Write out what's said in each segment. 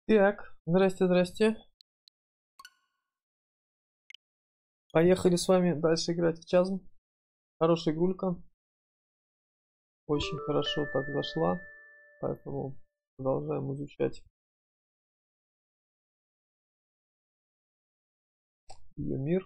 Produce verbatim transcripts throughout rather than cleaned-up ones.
Так, здрасте, здрасте. Поехали с вами дальше играть в Чазм. Хорошая игрулька. Очень хорошо так зашла. Поэтому продолжаем изучать ее мир.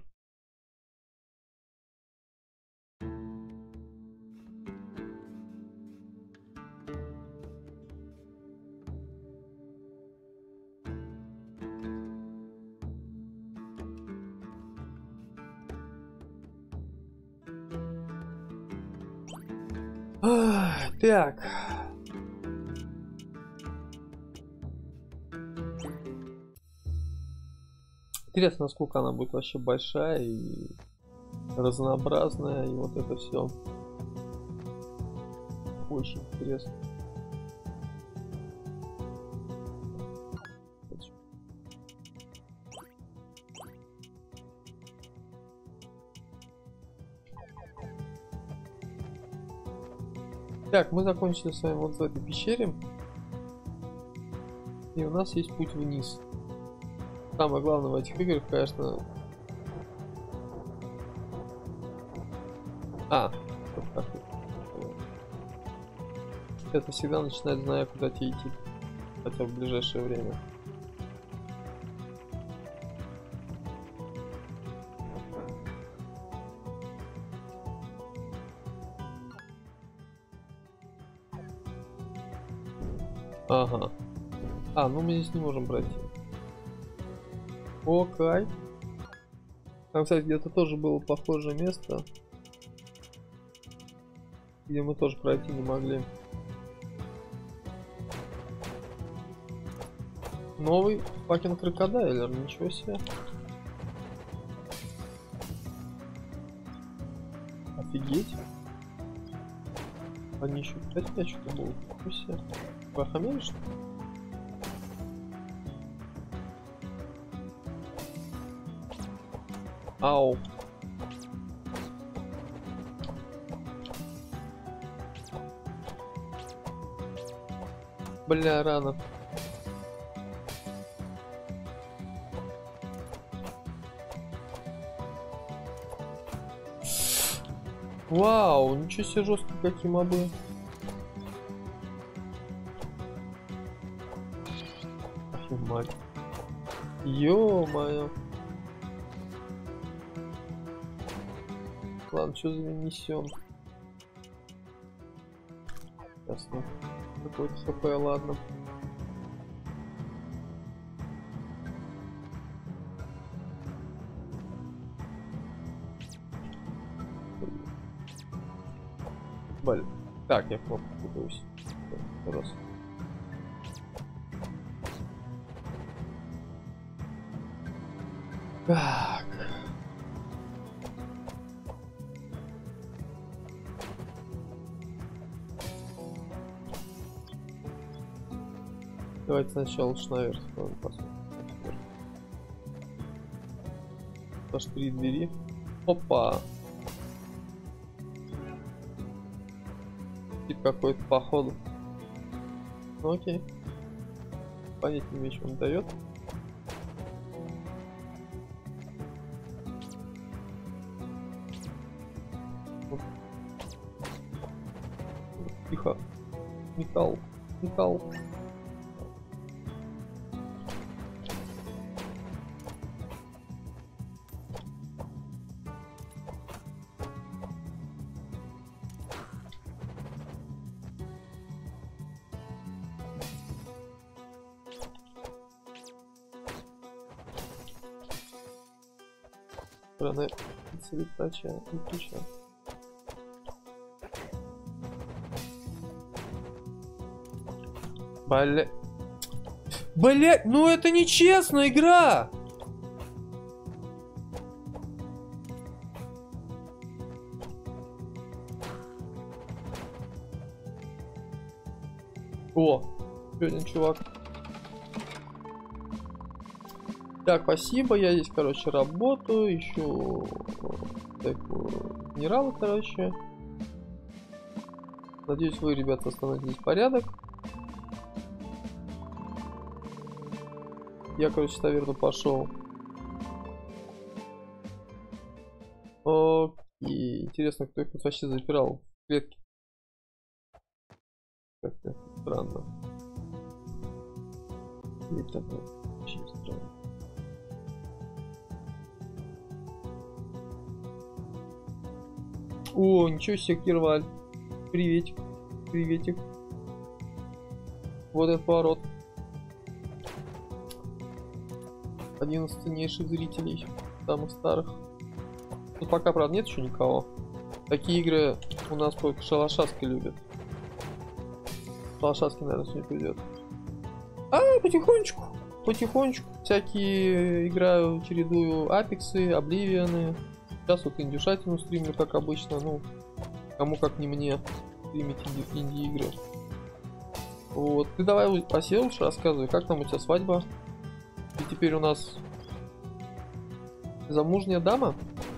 Ах, так. Интересно, насколько она будет вообще большая и разнообразная, и вот это все. Очень интересно. Так, мы закончили с вами вот в этой пещере. И у нас есть путь вниз. Самое главное в этих играх, конечно... А, это всегда начинать, зная, куда тебе идти. Хотя бы в ближайшее время. Ага. А, ну мы здесь не можем пройти. Окей. Там, кстати, где-то тоже было похожее место, где мы тоже пройти не могли. Новый факин крокодайлер, ничего себе. Офигеть. Они еще пять что-то было. Ничего себе. Вы охамели, что ли? Ау. Бля, рано. Вау, ничего себе, жестко какие мобы. Мать. Ё-моё. Ладно, что за несем? Ясно. Какой-то хп, ладно. Блин. Так, я кнопку путаюсь. Раз. Так. Давайте сначала уж наверх посмотрим. Аж три двери. Опа. Тип какой-то походу. Ну окей. Понять не имею, что он дает. Тихо. Металл. Металл. Странная передача и ключа. Бля... Бля... Ну это нечестно, игра! О, еще один чувак. Так, спасибо, я здесь, короче, работаю, ищу такую генерала, короче. Надеюсь, вы, ребята, восстановите порядок. Я, короче, таверну пошел. Окей. Интересно, кто их тут вообще запирал в клетке. Как-то странно. И так вообще странно. О, ничего себе, Кирваль. Приветик. Приветик. Вот этот поворот. Один из ценнейших зрителей. Самых старых. Тут пока, правда, нет еще никого. Такие игры у нас только Шалашаски любят. Шалашаски, наверное, сегодня придет. А, потихонечку. Потихонечку. Всякие играю, чередую апексы, обливионы. Сейчас вот индюшатину стримлю, как обычно. Ну, кому как не мне стримить инди- инди-игры. Вот. Ты давай о себе лучше рассказывай, как там у тебя свадьба? Ты теперь у нас замужняя дама?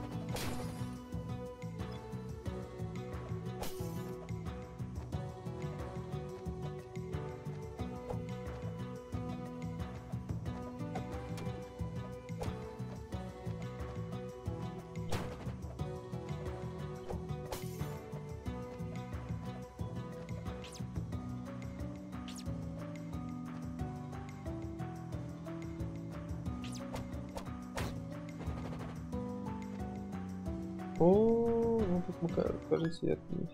О, ну тут мы, кажется, я отменить.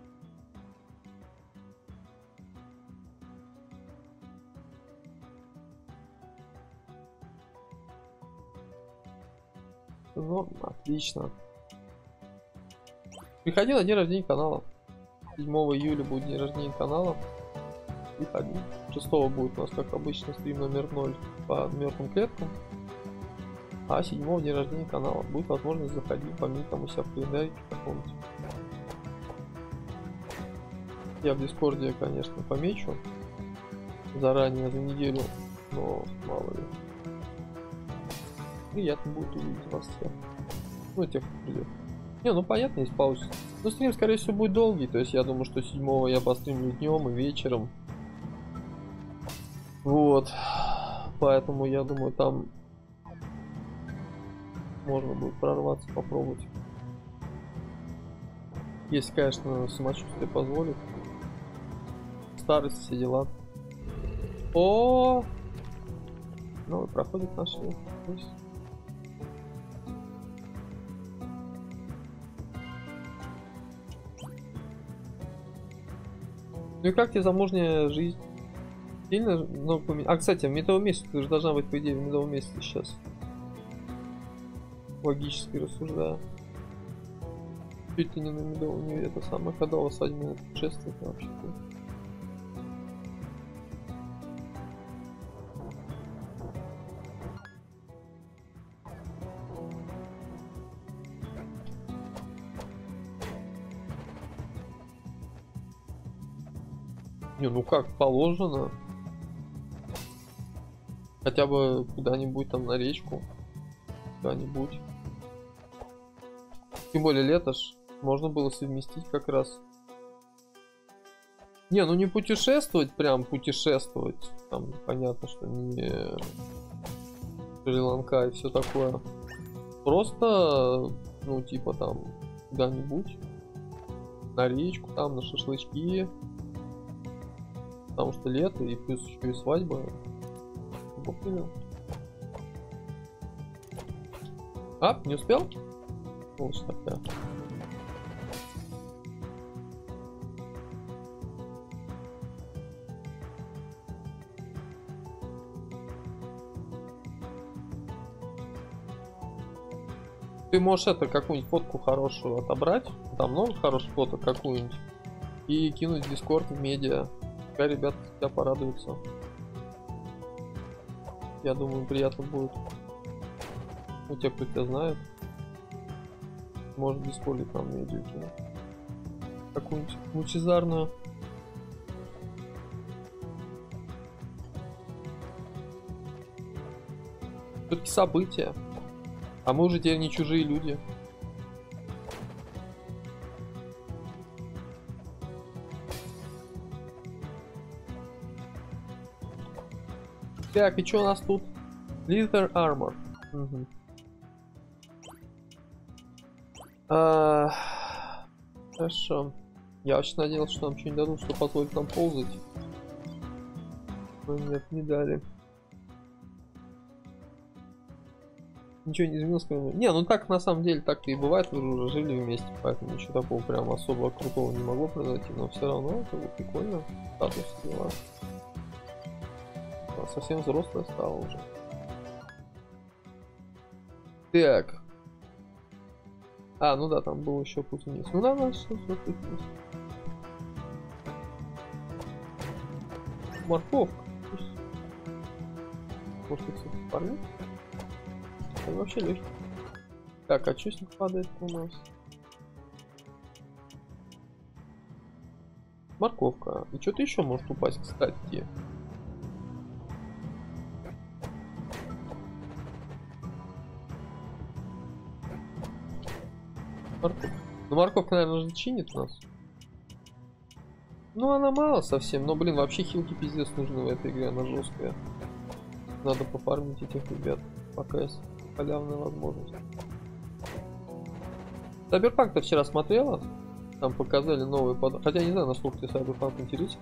Ну, отлично. Приходи на день рождения канала. седьмого июля будет день рождения канала. Приходи. шестого будет у нас, как обычно, стрим номер ноль по мертвым клеткам. А седьмого день рождения канала. Будет возможность заходить, пометь там у себя в календарике каком-нибудь. Я в Дискорде, конечно, помечу заранее за неделю, но мало ли. Приятно будет увидеть вас всех. Ну, тех, кто придет. Не, ну понятно, если получится. Но стрим, скорее всего, будет долгий. То есть я думаю, что седьмого я постримлю днем и вечером. Вот. Поэтому я думаю, там можно будет прорваться, попробовать. Если, конечно, самочувствие позволит. Старость, все дела. О, ну, проходит наши. Ну и как тебе замужняя жизнь? Сильно много поменялось? А, кстати, в медовом месяце ты же должна быть, по идее, в медовом месяце сейчас. Логически рассуждая. Чуть ты не на медовом, не это самое, когда у вас свадьбы путешествует вообще. Не, ну как, положено. Хотя бы куда-нибудь там на речку. Куда-нибудь. Тем более лето ж можно было совместить как раз. Не, ну не путешествовать, прям путешествовать. Там понятно, что не Шри-Ланка и все такое. Просто, ну типа там куда-нибудь. На речку, там, на шашлычки. Потому что лето и плюс еще и свадьба. Понял. А, не успел? Вот такая. Ты можешь это какую-нибудь фотку хорошую отобрать. Там много хороших фоток какую-нибудь. И кинуть в Discord, в медиа. Пускай ребята тебя порадуются. Я думаю, приятно будет. Ну, те, кто тебя знает. Может, в Discord там медиа кинуть. Какую-нибудь лучезарную. Все-таки события. А мы уже теперь не чужие люди. Так, и что у нас тут? Leather Armor. Угу. А, хорошо. Я очень надеялся, что нам что-нибудь дадут, что позволит нам ползать. Но нет, не дали. Ничего не изменилось, кроме... Не, ну так на самом деле так-то и бывает, вы уже жили вместе, поэтому ничего такого прям особо крутого не могло произойти, но все равно это было прикольно. Статус дела. Она совсем взрослая стала уже. Так. А, ну да, там был еще путь вниз. Ну да, значит, что путь вниз. Морковка. Может, их всех парней? Это вообще легкий. Так, а что с них падает у нас? Морковка. И что-то еще может упасть, кстати. Морковка. Ну, морковка, наверное, же чинит у нас. Ну, она мало совсем. Но, блин, вообще хилки пиздец нужны в этой игре. Она жесткая. Надо пофармить этих ребят, пока есть халявная возможность. Cyberpunk-то вчера смотрела. Там показали новые под... Хотя не знаю, насколько тебе Cyberpunk интересен.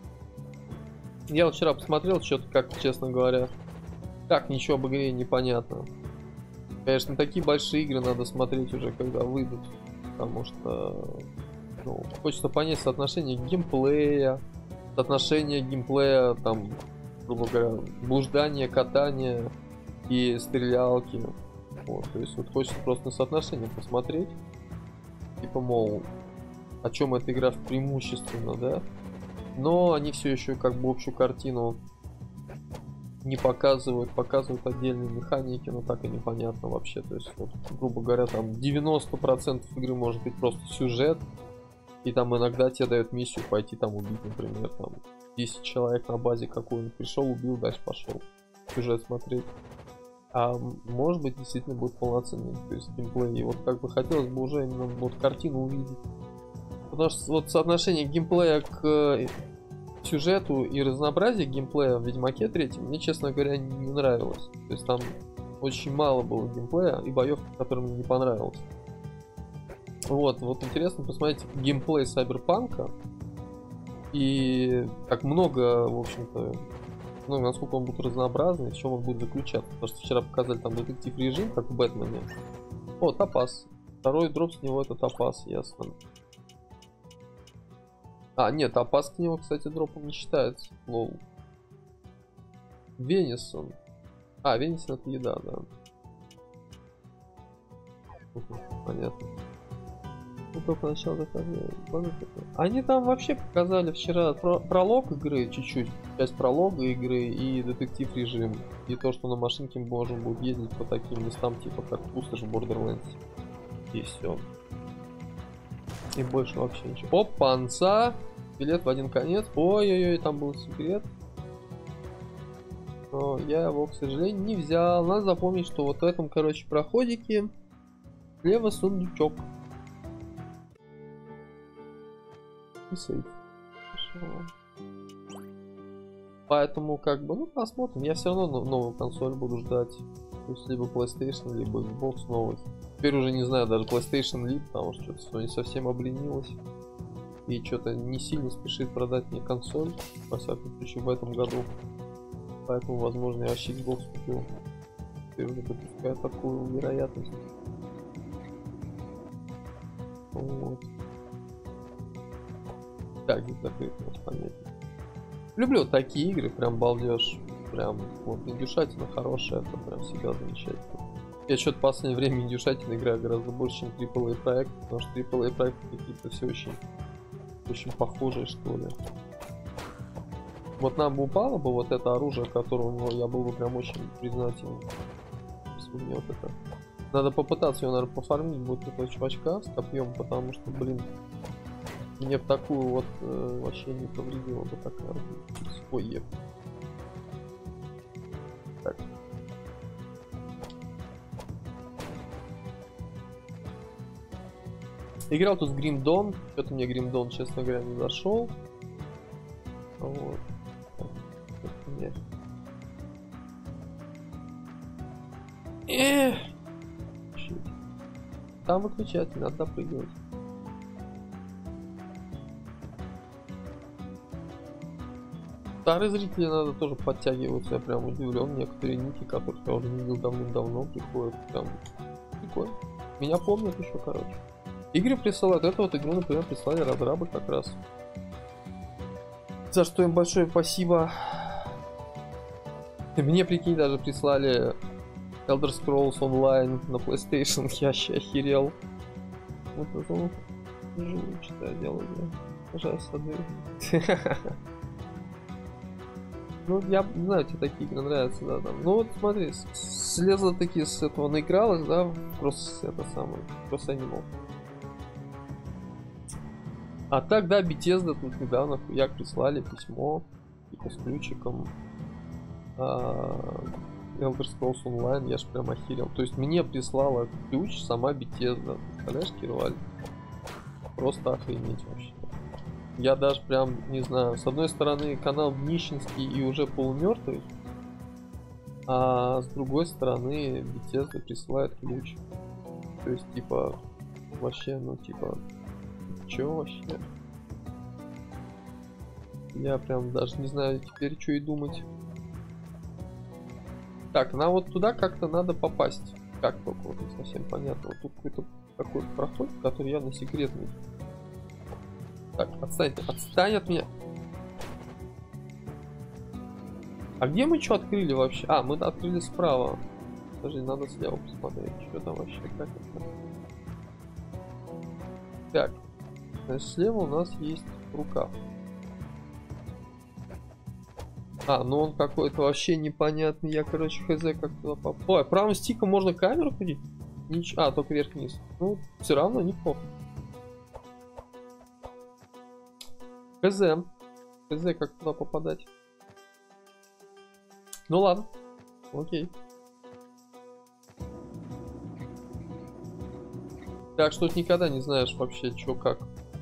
Я вот вчера посмотрел что-то, как, честно говоря, так ничего об игре непонятно. Конечно, такие большие игры надо смотреть уже, когда выйдут. Потому что ну, хочется понять соотношение геймплея, соотношение геймплея, там, грубо говоря, блуждание, катание и стрелялки. Вот, то есть вот хочется просто на соотношение посмотреть. Типа, мол, о чем эта игра преимущественно, да? Но они все еще как бы общую картину не показывают, показывают отдельные механики, но так и непонятно вообще. То есть, вот, грубо говоря, там девяносто процентов игры может быть просто сюжет, и там иногда тебе дают миссию пойти там убить, например, там десять человек на базе какой-нибудь, пришел, убил, дальше пошел сюжет смотреть. А может быть действительно будет полноценный, то есть геймплей. И вот как бы хотелось бы уже именно вот картину увидеть. Потому что вот соотношение геймплея к сюжету и разнообразие геймплея в Ведьмаке третьем мне, честно говоря, не нравилось. То есть там очень мало было геймплея и боев, которые мне не понравилось. Вот, вот интересно посмотреть геймплей Cyberpunk'а и как много, в общем-то, ну, насколько он будет разнообразный, в чем он будет заключаться. Потому что вчера показали там детектив режим, как в Бэтмене. О, топаз. Второй дроп с него это топаз, ясно. А, нет, топаз к нему, кстати, дропом не считается. Лол. Венисон. А, Венисон это еда, да. Понятно. Ну, только начало заказывали. Они там вообще показали вчера про пролог игры, чуть-чуть, часть пролога игры и детектив режим. И то, что на машинке можно будет ездить по таким местам, типа как пустошь в Borderlands. И все. И больше вообще ничего. Опанца! Билет в один конец. Ой-ой-ой, там был секрет. Но я его, к сожалению, не взял. Надо запомнить, что вот в этом, короче, проходике слева сундучок. И сейф. Поэтому, как бы, ну, посмотрим. Я все равно новую консоль буду ждать. То есть, либо PlayStation, либо Xbox новый. Теперь уже не знаю, даже PlayStation Lite, потому что Sony совсем обленилась. И что-то не сильно спешит продать мне консоль. Во всяком случае, в этом году. Поэтому, возможно, я вообще Xbox купил. Теперь уже допускаю такую вероятность. Вот. Так, здесь закрыто, понятно. Люблю такие игры, прям балдеж. Прям, вот, индюшатина хорошая, это прям всегда замечательно. Я что-то в последнее время индюшатина играю гораздо больше, чем трипл эй проект, потому что трипл эй проекты какие-то все очень, очень похожие, что ли. Вот нам бы упало бы вот это оружие, которое у него, я был бы прям очень признателен. Если мне вот это... Надо попытаться его, наверное, пофармить, будет этого чувачка с копьем, потому что, блин, мне в такую вот э, вообще не повредила бы такая. Ой, еп. Так. Играл тут с Grim Dawn. Что-то мне Grim Dawn, честно говоря, не зашел. Вот. Там выключатель, надо допрыгивать. Старые зрители надо тоже подтягиваться, я прям удивлен. Некоторые ники, которых я уже не видел давным-давно, приходят прям прикольно. Меня помнят еще, короче. Игры присылают, эту вот игру, например, прислали разрабы как раз. За что им большое спасибо. И мне, прикинь, даже прислали Elder Scrolls Online на PlayStation, я вообще охерел. Вот это вот. Живу, что я делаю, да. Пожалуйста, да. Ну, я знаю, тебе такие игры нравятся, да, там. Ну вот смотри, слезла таки с этого, наигралась, да, просто это самое, просто Animal. А так, да, Bethesda тут недавно як прислали письмо, типа с ключиком а, Elder Scrolls Online, я ж прям охерел. То есть мне прислала ключ сама Bethesda, представляешь, Кирваль? Просто охренеть вообще. Я даже прям, не знаю, с одной стороны канал нищенский и уже полумертвый, а с другой стороны Bethesda присылает ключ. То есть, типа, вообще, ну, типа, чё вообще? Я прям даже не знаю теперь, что и думать. Так, нам вот туда как-то надо попасть. Как только, вот не совсем понятно. Вот тут какой-то такой проход, который явно секретный. Так, отстань, отстань от меня. А где мы что открыли вообще? А, мы открыли справа. Подожди, надо слева посмотреть, что там вообще, как это. Так, значит, слева у нас есть рукав. А, ну он какой-то вообще непонятный. Я, короче, хз, как туда попал. Ой, правым стиком можно камеру ходить? Нич... А, только вверх-вниз. Ну, все равно неплохо. Хз. Хз, как туда попадать. Ну ладно. Окей. Так что тут никогда не знаешь вообще, что как.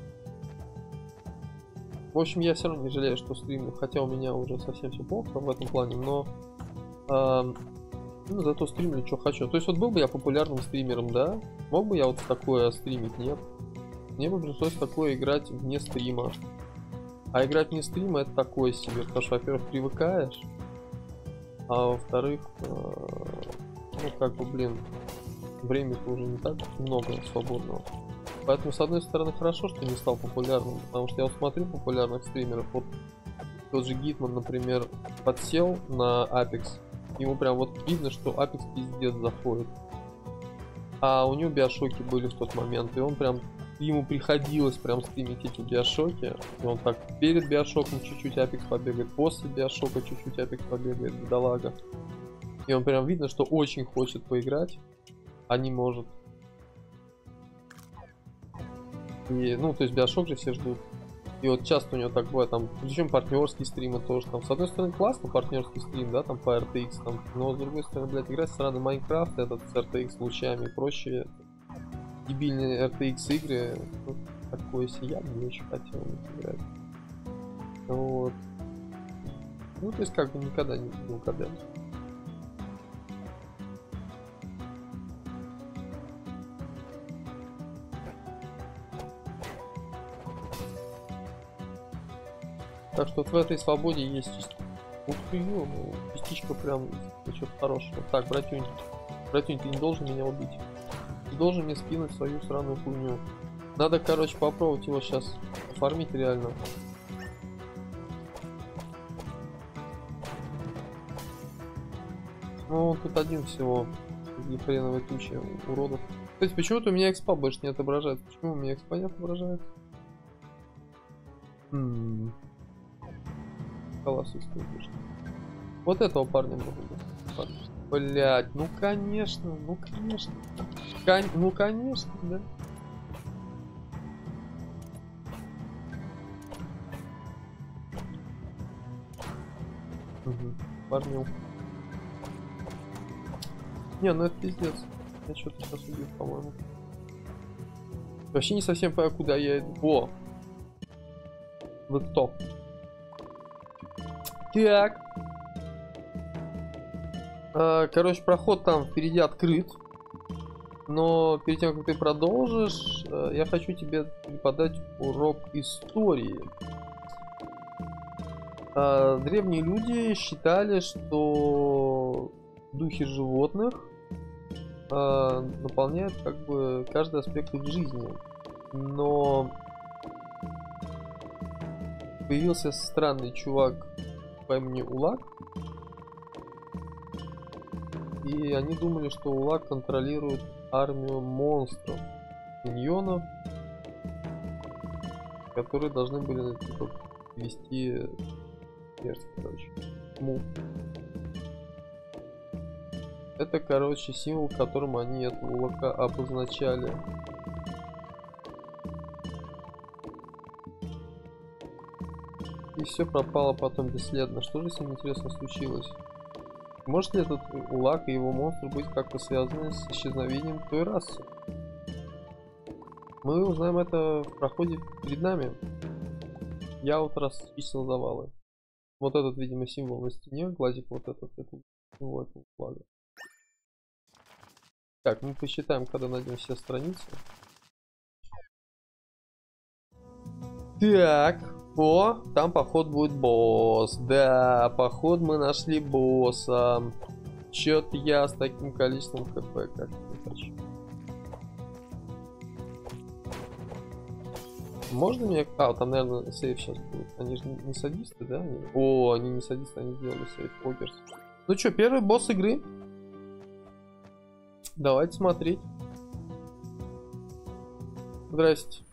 В общем, я все равно не жалею, что стримлю, хотя у меня уже совсем все плохо в этом плане, но э, ну, зато стримлю, что хочу. То есть вот был бы я популярным стримером, да? Мог бы я вот такое стримить? Нет. Мне бы пришлось такое играть вне стрима. А играть вне стрима это такое себе, потому что, во-первых, привыкаешь, а во-вторых, э, ну как бы, блин, времени-то уже не так много свободного. Поэтому, с одной стороны, хорошо, что не стал популярным, потому что я вот смотрю популярных стримеров, вот тот же Гитман, например, подсел на Apex, ему прям вот видно, что Apex пиздец заходит. А у него биошоки были в тот момент, и он прям, ему приходилось прям стримить эти биошоки, и он так перед биошоком чуть-чуть Apex побегает, после биошока чуть-чуть Apex побегает, бедолага. И он прям видно, что очень хочет поиграть, а не может. И, ну, то есть биошок же все ждут. И вот часто у него так бывает, там, причем партнерские стримы тоже, там, с одной стороны, классно партнерский стрим, да, там, по эр ти экс, там, но с другой стороны, блядь, играть в сраный Майнкрафт, этот, с эр ти экс лучами и прочие дебильные эр ти экс игры, ну, такое себе я бы не очень хотел играть. Вот. Ну, то есть, как бы, никогда не был когда. Так что вот в этой свободе есть частичка. Ух ты, ё, частичка прям что-то хорошего. Так, братюнь, братюнь, ты не должен меня убить. Ты должен мне скинуть свою сраную хуйню. Надо, короче, попробовать его сейчас оформить реально. Ну, тут один всего. Среди хреновой тучи уродов. Кстати, почему-то у меня экспа больше не отображается. Почему у меня экспа не отображается? Хм. Колоссус, конечно. Вот этого парня могу быть. Блять, ну конечно, ну конечно. Кон... Ну конечно, да. Угу. Парню. Не, ну это пиздец. Я что-то сейчас убил, по-моему. Вообще не совсем понимаю, куда я иду. О! Вы кто? Так. А, короче, проход там впереди открыт. Но перед тем, как ты продолжишь, я хочу тебе преподать урок истории. Древние люди считали, что духи животных наполняют как бы каждый аспект их жизни. Но появился странный чувак по имени Улак. И они думали, что Улак контролирует армию монстров, миньонов, которые должны были типа вести смерть, короче. Тьму. Это, короче, символ, которым они этого Улака обозначали. И все пропало потом бесследно. Что же с ним, интересно, случилось? Может ли этот Улак и его монстр быть как-то связаны с исчезновением той расы? Мы узнаем это в проходе перед нами. Я вот расчистил завалы. Вот этот, видимо, символ на стене, глазик вот этот, это символ этого флага. Так, мы посчитаем, когда найдем все страницы. Так, о, там поход будет босс. Да, поход мы нашли босса. Чё-то я с таким количеством хп как не хочу. Можно мне... А, там, наверное, сейф сейчас будет. Они же не садисты, да? О, они не садисты, они сделали сейф. Покерс. Ну чё, первый босс игры. Давайте смотреть. Здрасте.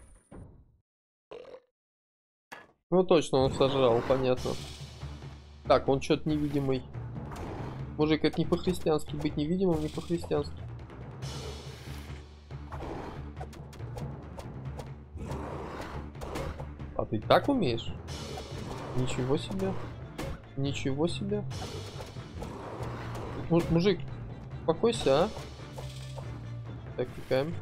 Ну точно, он сожрал, понятно. Так, он что-то невидимый. Мужик, это не по-христиански быть невидимым, не по-христиански. А ты так умеешь? Ничего себе. Ничего себе. Му мужик, успокойся, а? Так, тикаем.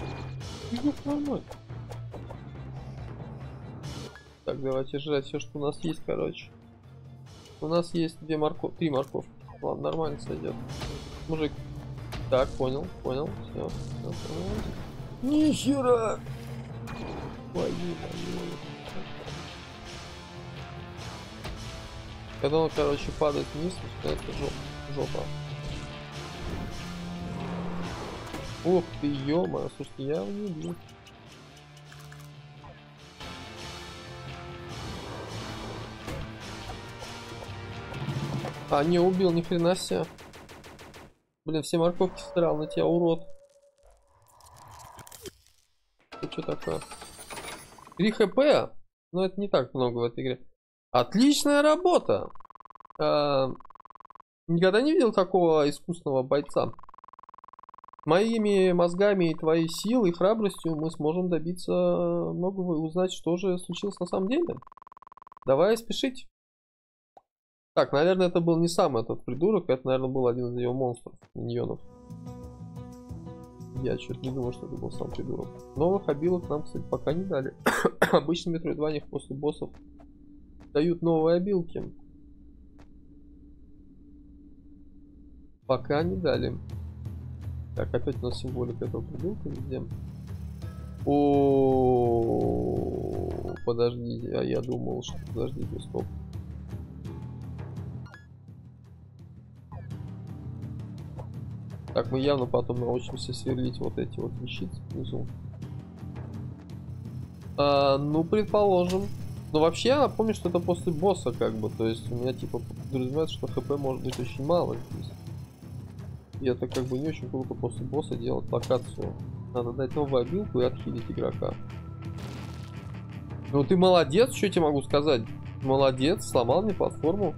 Так, давайте жрать все, что у нас есть, короче. У нас есть две морковки, три морковки. Ладно, нормально сойдет. Мужик. Так, понял, понял. Все, все, понял. Нихера! Когда он, короче, падает вниз, это жоп, жопа. Ух ты, ё-моё, слушайте, я его не люблю. А, не убил, ни хрена себе. Блин, все морковки стрял на тебя, урод. Ты что такое? три хп? Ну, это не так много в этой игре. Отличная работа! А, никогда не видел такого искусного бойца. Моими мозгами и твоей силой и храбростью мы сможем добиться многого и узнать, что же случилось на самом деле. Давай спешить. Так, наверное, это был не сам этот придурок, это, наверное, был один из его монстров, миньонов. Я что-то не думал, что это был сам придурок. Новых обилок нам, кстати, пока не дали. Обычно в метроидваниях после боссов дают новые обилки. Пока не дали. Так, опять у нас символика этого придурка везде. О, подождите, а я думал, что... Подождите, стоп. Так, мы явно потом научимся сверлить вот эти вот вещицы внизу. А, ну, предположим. Но вообще я напомню, что это после босса, как бы. То есть у меня типа подразумевается, что хп может быть очень мало здесь. И это как бы не очень круто после босса делать локацию. Надо дать новую обилку и отхилить игрока. Ну ты молодец, что я тебе могу сказать? Молодец, сломал мне платформу.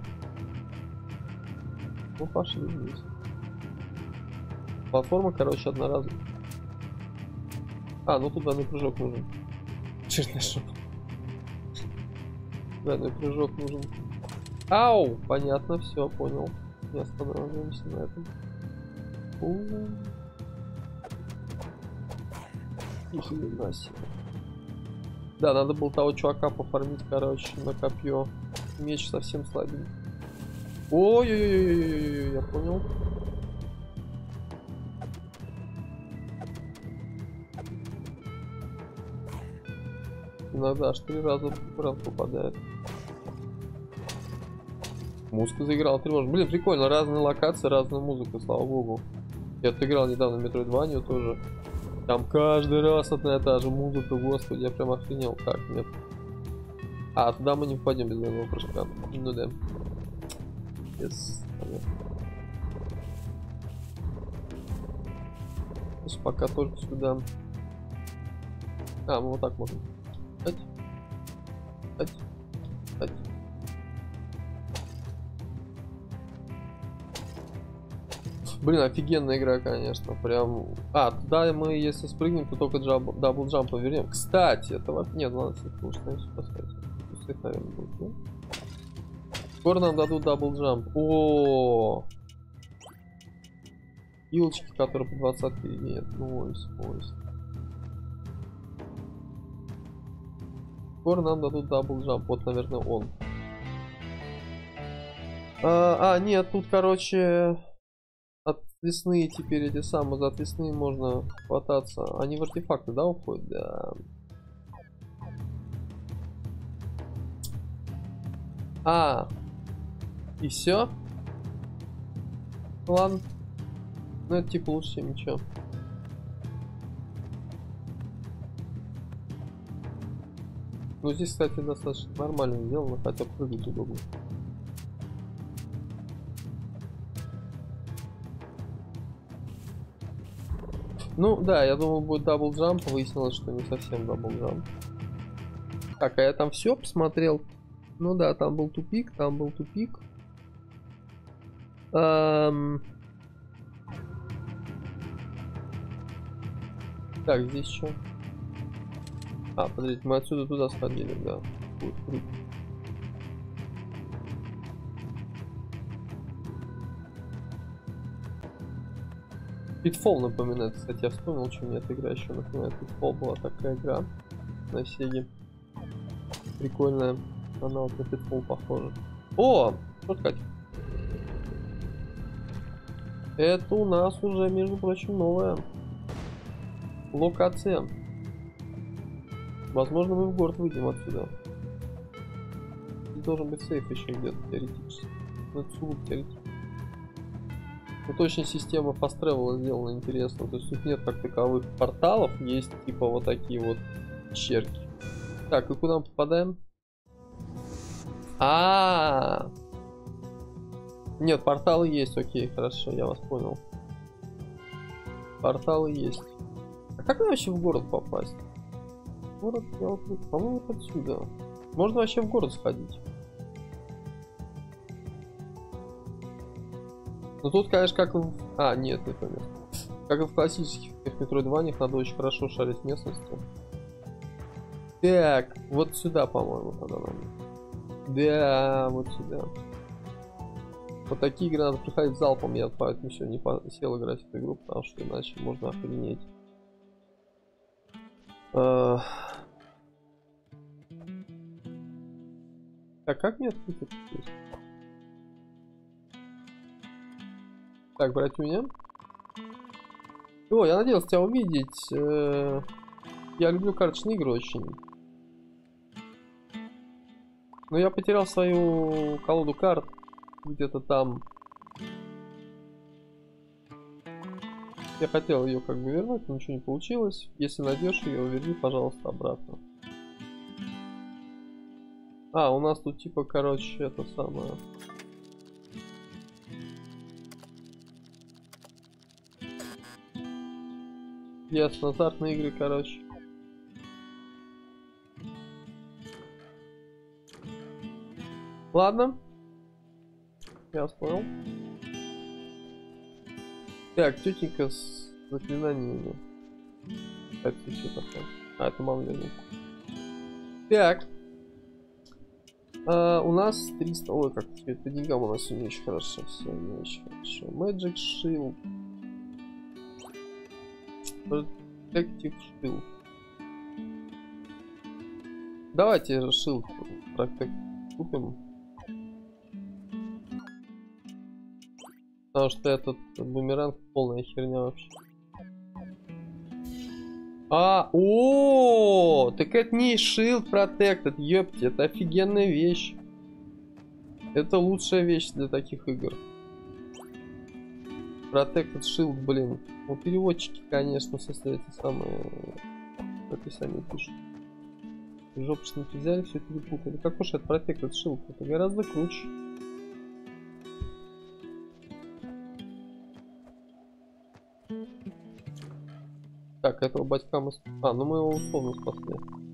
Ну пошли вниз. Платформа, короче, одноразовая. А, ну тут данный прыжок нужен. Жирный шоп. Данный прыжок нужен. Ау! Понятно, все, понял. Не останавливаемся на этом. Их хрена себе. Да, надо было того чувака пофармить, короче, на копье. Меч совсем слабенький. Ой-ой-ой-ой-ой-ой, я понял. Иногда аж три раза в раз попадает. Музыка заиграла тревожно. Блин, прикольно, разные локации, разная музыка, слава богу. Я отыграл недавно Metroidvania тоже. Там каждый раз одна и та же музыка, господи, я прям охренел. Так, нет. А, туда мы не впадем без одного прыжка. Ну да. Yes. Пока только сюда. А, мы вот так можем. Ать. Ать. Ать. Блин, офигенная игра, конечно. Прям. А, туда мы, если спрыгнем, то только дабл-джамп повернем. Кстати, это вообще. Нет, ладно, слушай, поставить. Пусть, наверное, будет, да? Скоро нам дадут дабл-джамп. О, Илочки, которые по двадцатке нет. Нойс, нойс. Скоро нам дадут дабл-джамп. Вот, наверное, он. А, а, нет, тут, короче, отвесные теперь эти самые, за отвесные можно хвататься. Они в артефакты, да, уходят? Да. А, и все? Ладно. Ну, это типа лучше, чем ничего. Ну, здесь, кстати, достаточно нормально сделано, хотя прыгать удобно. Ну, да, я думал, будет дабл-джамп, выяснилось, что не совсем дабл-джамп. Так, а я там все посмотрел. Ну да, там был тупик, там был тупик. Эм... Так, здесь что? А, подождите, мы отсюда туда сходили, да. Будет круто. Pitfall напоминает, кстати, я вспомнил, что мне эта игра еще напоминает. Pitfall была такая игра на Сеге. Прикольная. Она вот на Pitfall похожа. О! Что сказать? Это у нас уже, между прочим, новая локация. Возможно, мы в город выйдем отсюда. Здесь должен быть сейф еще где-то теоретически. Ну, это сугубо теоретически. Но точно система Fast Travel сделана интересно. То есть тут нет как таковых порталов, есть типа вот такие вот щерки. Так, и куда мы попадаем? А, -а, а Нет, порталы есть, окей, хорошо, я вас понял. Порталы есть. А как нам вообще в город попасть? В город, я вот, по-моему, отсюда. Можно вообще в город сходить. Ну тут, конечно, как в... А, нет, не понятно. Как и в классических метроидваниях, надо очень хорошо шарить местности. Так, вот сюда, по-моему, тогда надо. Да, вот сюда. Вот такие игры надо проходить залпом. Я поэтому все не сел играть в эту игру, потому что иначе можно охренеть. А... Так, как мне открыть? Так, брать меня. О, я надеялся тебя увидеть. Я люблю карточные игры очень. Но я потерял свою колоду карт где-то там. Я хотел ее как бы вернуть, но ничего не получилось. Если найдешь ее, верни, пожалуйста, обратно. А, у нас тут типа, короче, это самое. Ясно, азартные игры, короче. Ладно. Я вас понял. Так, тетенька с заклинаниями. Это что такое? А, это мамление. Так. А, у нас триста. Ой, как все это деньгам у нас все не очень хорошо. Все не очень хорошо. Magic Shield. Protective Shield. Давайте Shield Protect купим. Потому что этот бумеранг полная херня вообще. А, о, так это не Shield Protected, ёпти, это офигенная вещь. Это лучшая вещь для таких игр. Protected Shield, блин. Ну, переводчики, конечно, состоят эти самые... Как и сами пишут. Жопочники взяли, все перепутали. Как уж это Protected Shield? Это гораздо круче. Так, этого батька мы... А, ну мы его условно спасли.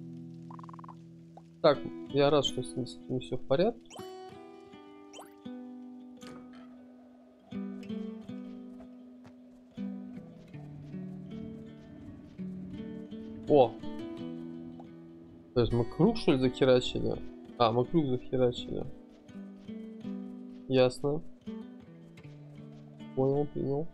Так, я рад, что с ним все в порядке. О! То есть мы круг, что ли, захерачили? А, мы круг захерачили. Ясно. Понял, принял.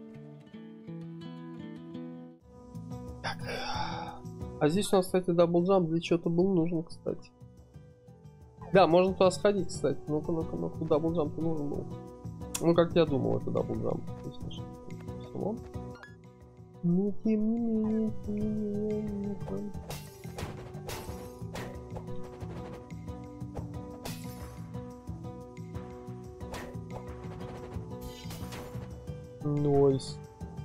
Так. А здесь у нас, кстати, даблджамп для чего-то был нужен, кстати. Да, можно туда сходить, кстати. Ну-ка, ну-ка, ну-ка, даблджамп нужен был. Ну, как я думал, это даблджамп. Но тем не менее, тем не менее, Нойс.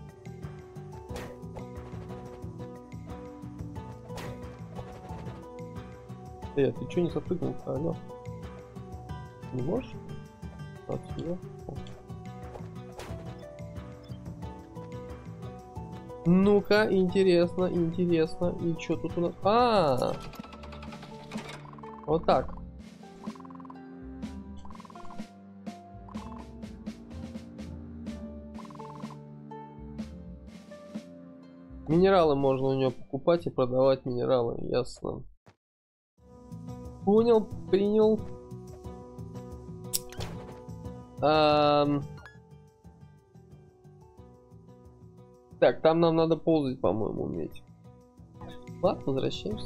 Э, ты чё не запрыгнул-то, алё? Не можешь? Отсюда. Ну-ка, интересно, интересно. И чё тут у нас? А, -а, -а. Вот так. Минералы можно у нее покупать и продавать минералы, ясно. Понял, принял. А... Так, там нам надо ползать, по-моему, уметь. Ладно, возвращаемся.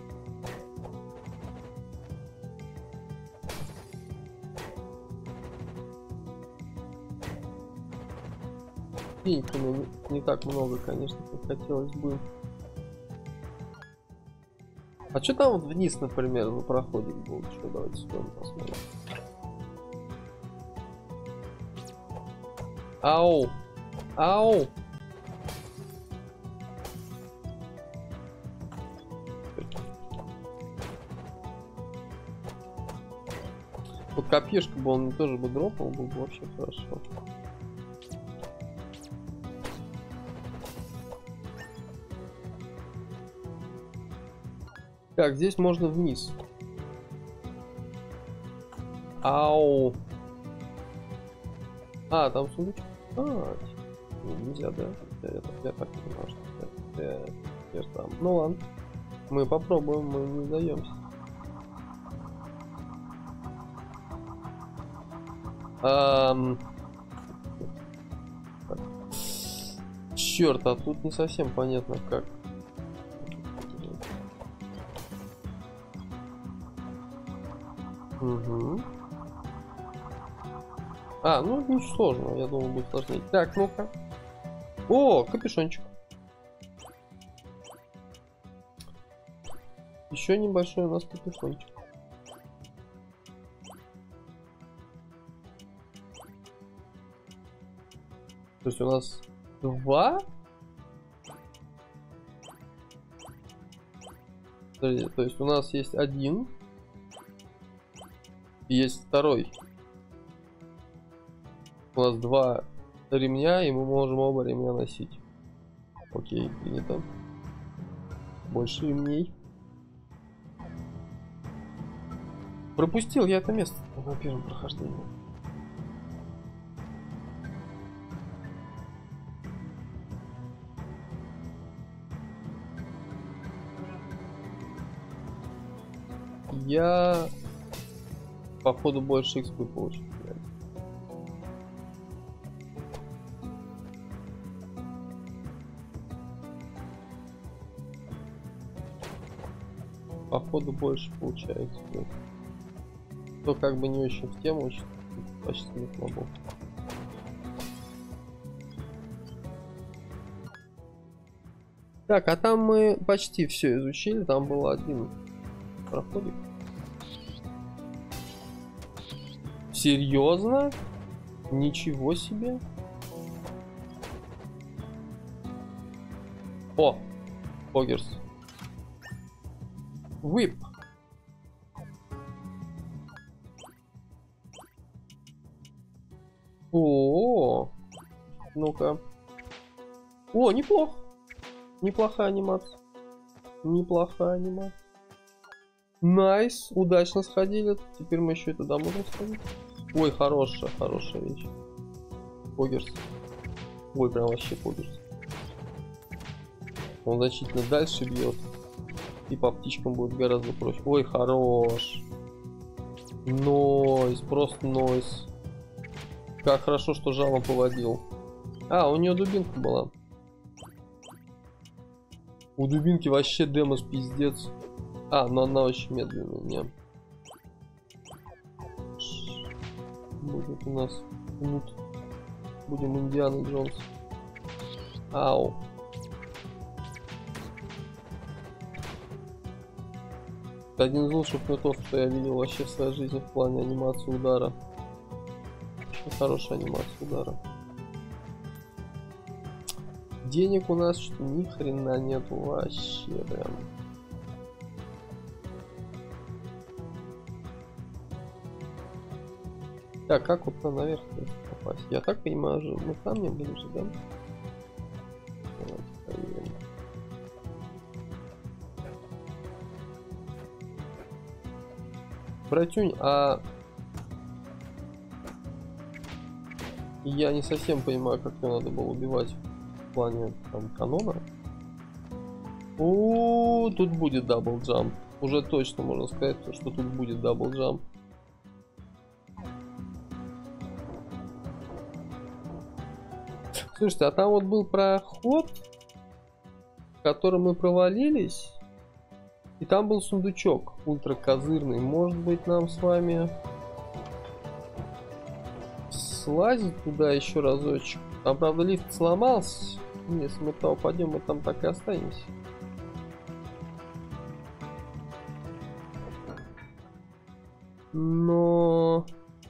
Денег у меня не, не так много, конечно, как хотелось бы. А что там вот вниз, например, на проходе было? Что, давайте сюда посмотрим. Ау! Ау! Вот копьешка бы он тоже бы дропнул, был бы вообще хорошо. Так, здесь можно вниз. Ау. А, там сундучок. А, нельзя, да? Я, я, я так понимаю, что я, я, я там. Ну ладно. Мы попробуем, мы не сдаемся. Ам... Черт, а тут не совсем понятно как. Угу. А, ну ничего сложного, я думал будет сложнее. Так, ну-ка. О, капюшончик. Еще небольшой у нас капюшончик. То есть у нас два? Подожди, то есть у нас есть один. И есть второй. У нас два ремня, и мы можем оба ремня носить. Окей, принято. Больше ремней. Пропустил я это место на первом прохождении. Я походу больше экспы получил. Походу больше получается. То как бы не очень в тему, очень почти не слабо. Так, а там мы почти все изучили. Там был один проходик. Серьезно? Ничего себе. О, Погерс. Whip. О, ну-ка. О, неплохо. Неплохая анимация. Неплохая анимация. Найс. Удачно сходили. Теперь мы еще и туда можем сходить. Ой, хорошая, хорошая вещь. Погерс. Ой, прям вообще Погерс. Он значительно дальше бьет. И по птичкам будет гораздо проще. Ой, хорош. Нойс, просто нойс. Как хорошо, что Жама поводил. А, у нее дубинка была. У дубинки вообще демос пиздец. А, но она очень медленная, не. Будет у нас минут. Будем Индиана Джонс. Ау. Это один из лучших нутов, что я видел вообще в своей жизни в плане анимации удара. Очень хорошая анимация удара. Денег у нас что ни хрена нету вообще прям. Так, как вот наверх попасть? Я так понимаю, же мы там не были же, да? Давайте проверим. Братюнь, а я не совсем понимаю, как его надо было убивать в плане там канона. О, тут будет дабл джамп. Уже точно можно сказать, что тут будет дабл джамп. Слушайте, а там вот был проход, в котором мы провалились. И там был сундучок ультра козырный. Может быть, нам с вами слазить туда еще разочек. Там, правда, лифт сломался. Если мы туда упадем, мы там так и останемся. Но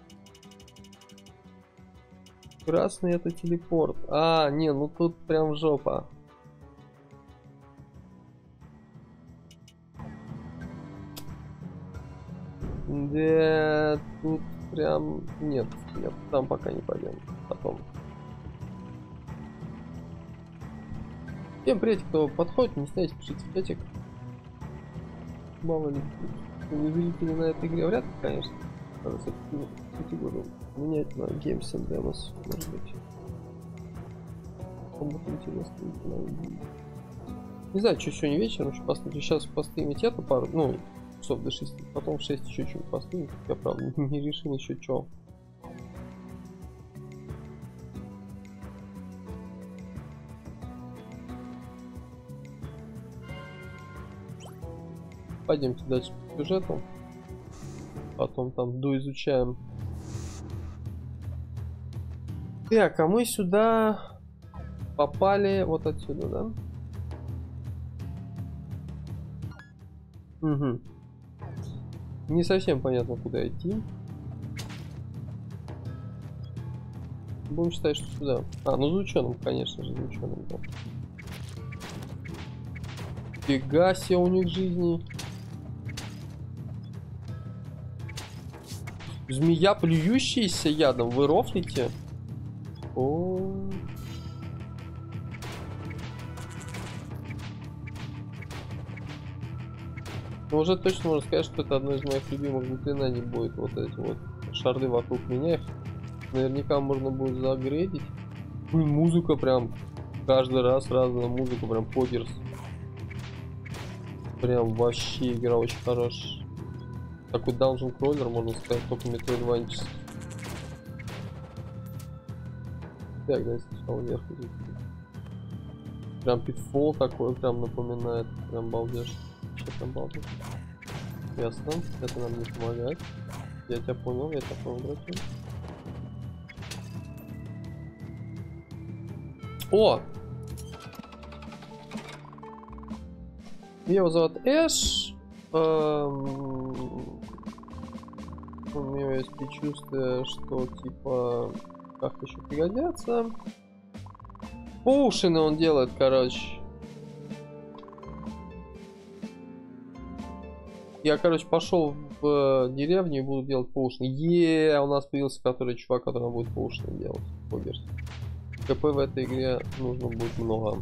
красный это телепорт. А, не, ну тут прям жопа. Да, тут прям нет, нет, там пока не пойдем. Потом. Всем привет, кто подходит, не знаете, пишите в чатик. Мало ли, не зрители на этой игре, вряд ли, конечно. Надо категорию менять на Games and Demos, может быть. Кому-то интересно. Не знаю, что сегодня вечером еще посмотрю. Сейчас постримить эту пару, ну, часов до шести, потом в шесть еще что-нибудь постримить. Я, правда, не решил еще что. Пойдемте дальше по сюжету. Потом там доизучаем. Так, а мы сюда попали вот отсюда, да? Угу. Не совсем понятно, куда идти. Будем считать, что сюда. А, ну за ученым, конечно же, за ученым, да. Фига себе у них жизни. Змея, плюющаяся ядом, вы рофлите? О. Ну, уже точно можно сказать, что это одно из моих любимых заклинаний будет. Вот эти вот шарды вокруг меня. Наверняка можно будет заапгрейдить. Блин, музыка прям каждый раз разная музыка, прям Погерс. Прям вообще игра очень хорошая. Такой Dungeon Crawler, можно сказать, только метроидванческий. Так, давайте сначала вверх идти. Прям Pitfall такой прям напоминает. Прям балдеж. Что там балдеж? Ясно, это нам не помогает. Я тебя понял, я тебя понял, братья. О! Его зовут Эш. Эм... У меня есть предчувствие, что типа как еще пригодятся. Поушины он делает, короче. Я, короче, пошел в деревню и буду делать поушины. Еее, у нас появился который чувак, который будет поушины делать. Поберс. КП в этой игре нужно будет много.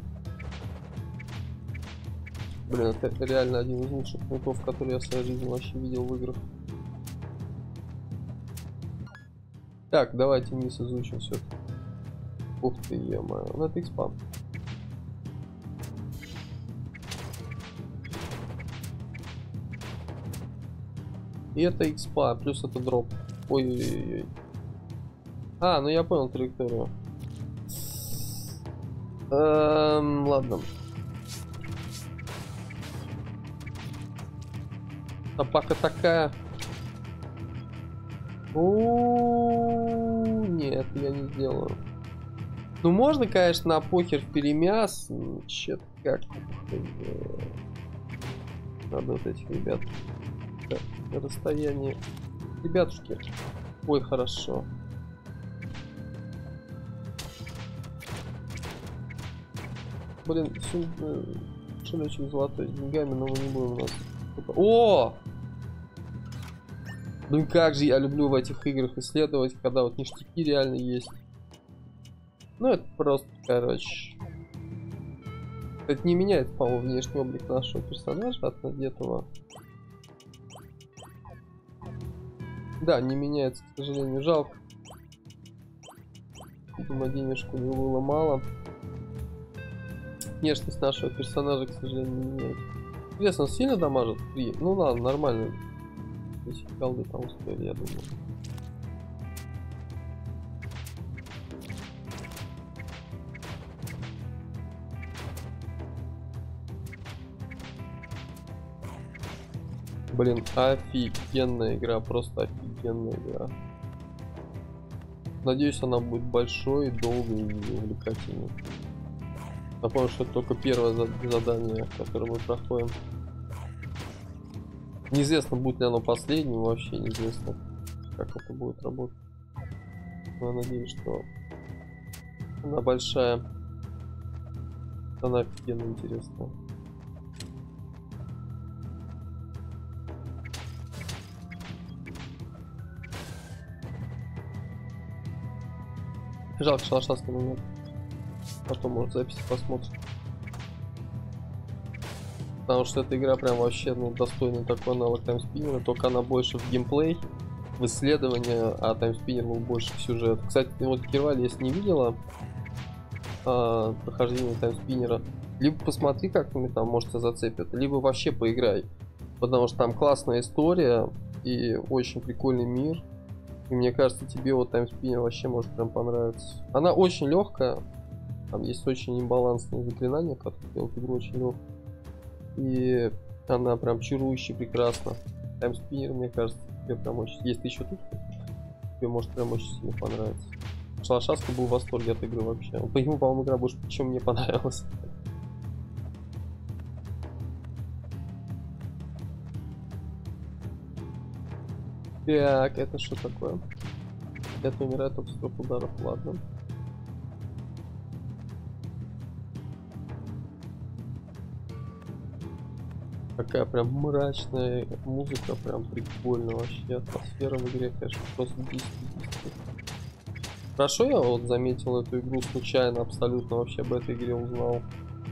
Блин, это реально один из лучших мутов, которые я в своей жизни вообще видел в играх. Так, давайте вниз изучим все. Ух ты, е-мое. Ну это экспанд. И это экспа, плюс это дроп. Ой-ой-ой. А, ну я понял траекторию. Эм, ладно. Собака такая. О, нет, я не сделаю. Ну можно, конечно, на покер в перемяс. Чет как. Надо вот этих ребят. Так, на расстоянии. Ребятушки. Ой, хорошо. Блин, шелечек золотой с деньгами, но мы не будем у нас. О! Ну как же я люблю в этих играх исследовать, когда вот ништяки реально есть. Ну это просто, короче. Это не меняет, по-моему, внешний облик нашего персонажа от надетого. Да, не меняется, к сожалению, жалко. Видимо, денежку не было мало. Внешность нашего персонажа, к сожалению, не меняется. Интересно, он сильно дамажит? три? Ну ладно, нормально. Если голды там успели, я думаю. Блин, офигенная игра, просто офигенная игра. Надеюсь, она будет большой, долгой и увлекательной. Напомню, что это только первое задание, которое мы проходим. Неизвестно, будет ли оно последним, вообще неизвестно, как это будет работать. Но я надеюсь, что она большая. Она офигенно интересная. Жалко, что лошадка нет. Потом, может, записи посмотрим. Потому что эта игра прям вообще, ну, достойный такой аналог таймспиннера, только она больше в геймплей, в исследование, а таймспиннер был больше в сюжет. Кстати, вот Кирваль, если не видела а, прохождение таймспиннера, либо посмотри, как они там, может, тебя зацепят, либо вообще поиграй. Потому что там классная история и очень прикольный мир. И мне кажется, тебе вот таймспиннер вообще может прям понравиться. Она очень легкая. Там есть очень имбалансные заклинания, которые делают игру очень легкой. И она прям чарующе прекрасна. Таймспиннер, мне кажется, тебе прям очень... Если ты еще тут, тебе может прям очень сильно понравиться. Шалашаска был в восторге от игры вообще. По нему, по-моему, игра больше, чем мне понравилась. Так, это что такое? Это умирает от строк ударов, ладно. Такая прям мрачная музыка, прям прикольно вообще. Атмосфера в игре, конечно, просто десять из десяти. Хорошо, я вот заметил эту игру случайно, абсолютно вообще об этой игре узнал.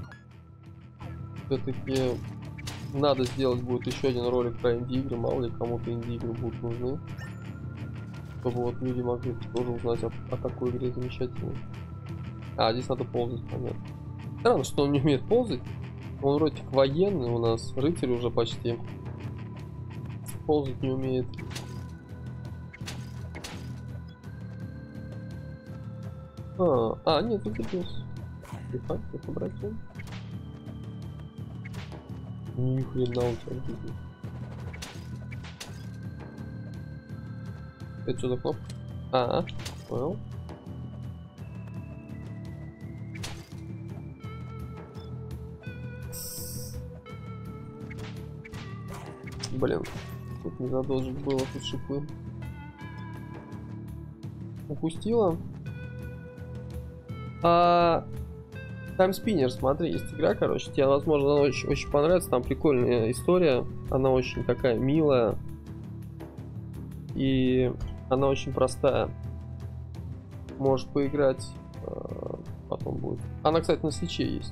Все-таки надо сделать будет еще один ролик про инди-игры, мало ли кому-то инди-игры будут нужны. Чтобы вот люди могли тоже узнать о, о такой игре замечательной. А, здесь надо ползать, понятно. Странно, что он не умеет ползать. Он вроде как военный у нас, рыцарь уже почти. Ползать не умеет. А, а нет, тут плюс. Тихо, тихо, братья. Ни хрена у тебя будет. Это что за кнопка? А, понял. Блин, тут не задолжить было, тут шипы. Упустила. А... Таймспиннер, смотри, есть игра, короче, тебе, возможно, она очень, очень понравится, там прикольная история, она очень такая милая, и она очень простая. Можешь поиграть, потом будет. Она, кстати, на свитче есть.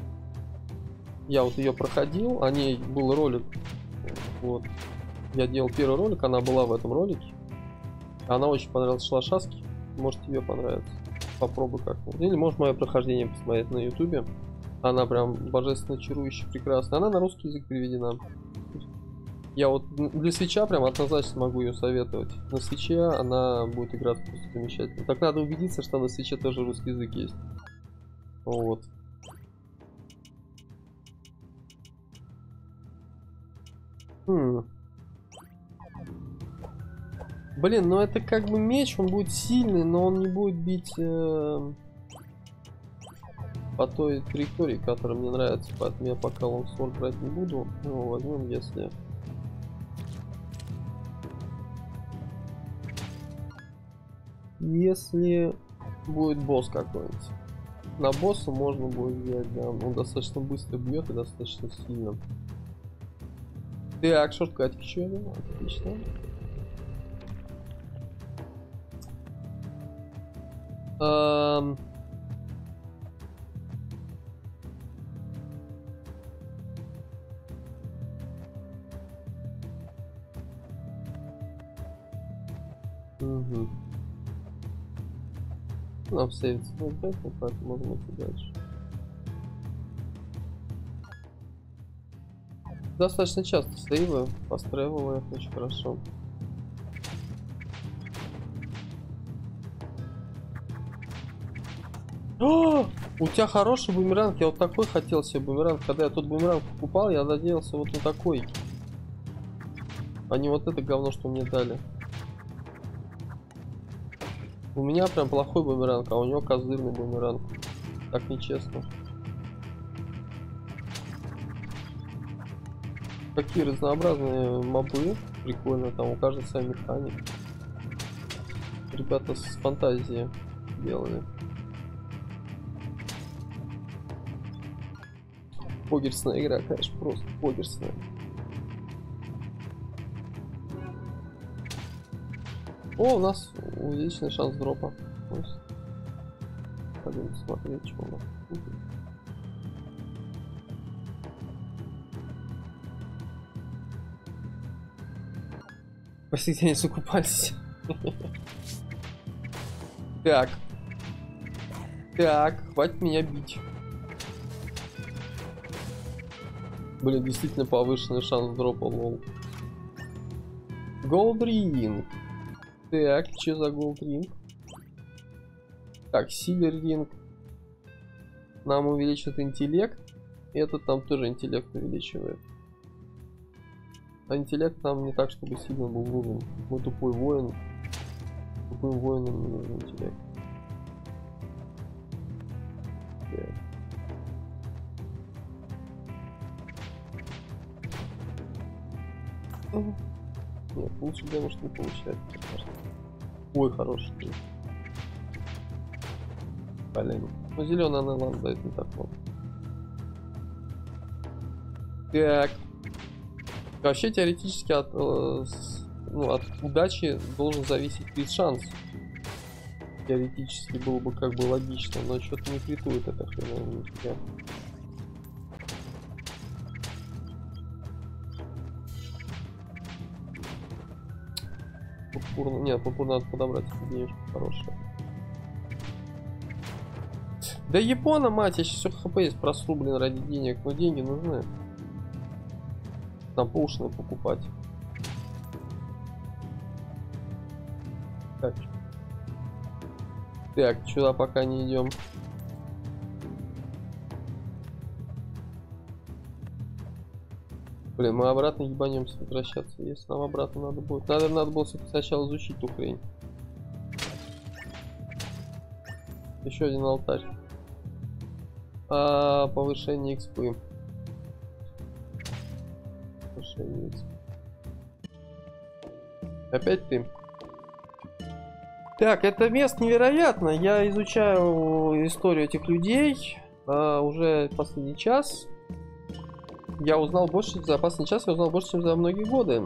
Я вот ее проходил, о ней был ролик, вот, я делал первый ролик, она была в этом ролике, она очень понравилась Шлашаски, может тебе понравится. Попробуй как-нибудь. Или можешь мое прохождение посмотреть на ютубе. Она прям божественно чарующая, прекрасная. Она на русский язык переведена. Я вот для свитча прям однозначно могу ее советовать. На свитче она будет играться просто замечательно. Так надо убедиться, что на свитче тоже русский язык есть. Вот. Хм. Блин, ну это как бы меч, он будет сильный, но он не будет бить э, по той траектории, которая мне нравится, поэтому я пока лонгсворд брать не буду. Его возьмем, если... Если будет босс какой-нибудь. На босса можно будет взять, да, он достаточно быстро бьет и достаточно сильно. Так, шорткатик еще один, отлично. Um... Угу. Нам сейвится опять, поэтому можно идти дальше. Достаточно часто сейвы, постреиваю их очень хорошо. О, у тебя хороший бумеранг, я вот такой хотел себе бумеранг. Когда я тот бумеранг покупал, я надеялся вот на такой, а не вот это говно, что мне дали. У меня прям плохой бумеранг, а у него козырный бумеранг. Так нечестно. Какие разнообразные мобы. Прикольно, там у каждого своя механика. Ребята с фантазией делали. Погерсная игра, конечно, просто погерсная. О, у нас увеличенный шанс дропа. Пойдем посмотреть, что у нас. Простите, не закупались. Так. Так, хватит меня бить. Блин, действительно повышенный шанс дропа, лол. Gold Ring. Так, что за Gold Ring? Так, Silver Ring. Нам увеличит интеллект. Этот там тоже интеллект увеличивает. А интеллект нам не так, чтобы сильно был нужен. Мы тупой воин. Тупым воинам не нужен интеллект. Так. Нет, лучше дэмэдж не получать. Ой, хороший. Блин. Ну, зеленый она нам дает не так много. Так. Вообще теоретически от, э, с, ну, от удачи должен зависеть весь шанс. Теоретически было бы как бы логично, но что-то не критует это хрень. Пурпурно. Нет, пурпурно надо подобрать денежку хорошую. Да Япона, мать, я сейчас все хп есть просру, блин, ради денег, но деньги нужны. Там поушные покупать. Так. Так, сюда пока не идем. Блин, мы обратно ебанемся возвращаться, если нам обратно надо будет. Наверное, надо было сначала изучить ту хрень. Еще один алтарь. А, повышение экспы. Повышение экспы. Опять ты. Так, это место невероятно. Я изучаю историю этих людей. А, уже последний час. Я узнал больше, за последний час я узнал больше, чем за многие годы.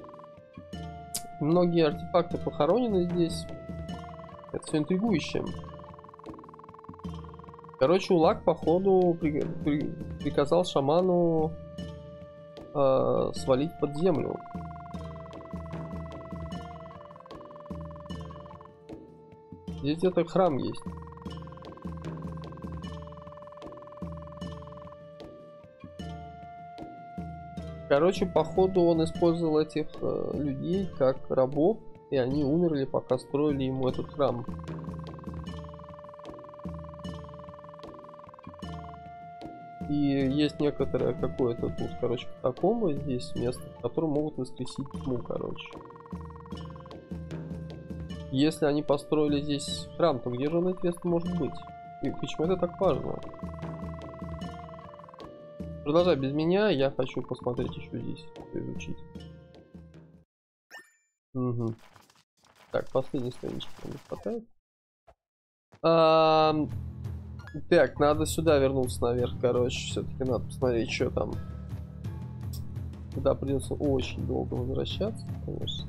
Многие артефакты похоронены здесь. Это все интригующе. Короче, Улак, походу, при, при, приказал шаману э, свалить под землю. Здесь где-то храм есть. Короче, походу, он использовал этих э, людей как рабов, и они умерли, пока строили ему этот храм. И есть некоторое какое-то тут, короче, катакомбы здесь место, в котором могут воскресить тьму, короче. Если они построили здесь храм, то где же он, интересно, может быть? И почему это так важно? Продолжай без меня, я хочу посмотреть еще здесь, изучить. Угу. Так, последний страничка не хватает. А, так, надо сюда вернуться наверх, короче, все-таки надо посмотреть, что там. Туда придется очень долго возвращаться, конечно.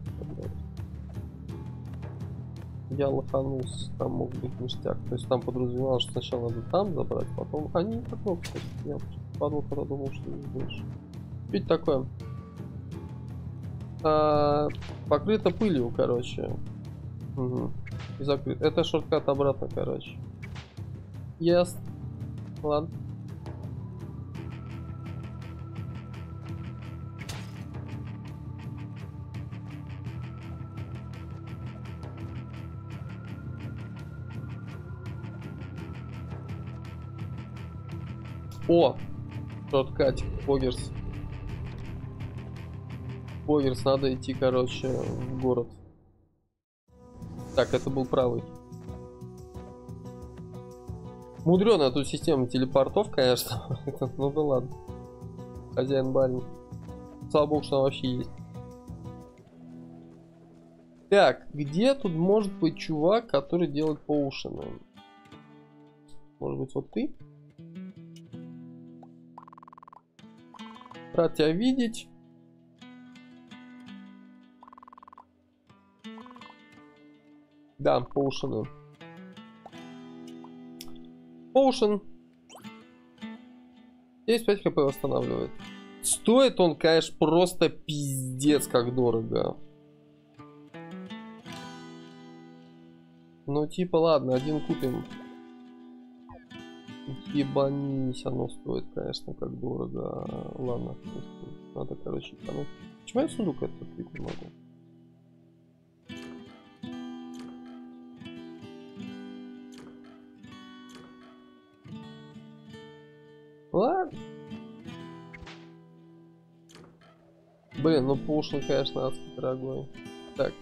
Я лоханулся, там мог быть ништяк. То есть там подразумевалось, что сначала надо там забрать, потом... А не так много, кстати. Я падал, когда думал, что здесь больше. Ведь такое. А, покрыто пылью, короче. Угу. И закрыт. Это шорткат обратно, короче. Yes. Ладно. О! Шорткатик. Богерс. Богерс, надо идти, короче, в город. Так, это был правый. Мудреная тут система телепортов, конечно. Ну да ладно. Хозяин бани. Слава богу, что она вообще есть. Так, где тут может быть чувак, который делает поушены? Может быть, вот ты? Рад тебя видеть. Да, поушены. Поушен. семьдесят пять хп восстанавливает. Стоит он, конечно, просто пиздец как дорого. Ну типа ладно, один купим. Ебанись, оно стоит, конечно, как дорого. Ладно, надо, короче, ну, почему я сундук этот открыть не могу? Ладно. Блин, ну поушен, конечно, адски дорогой. Так.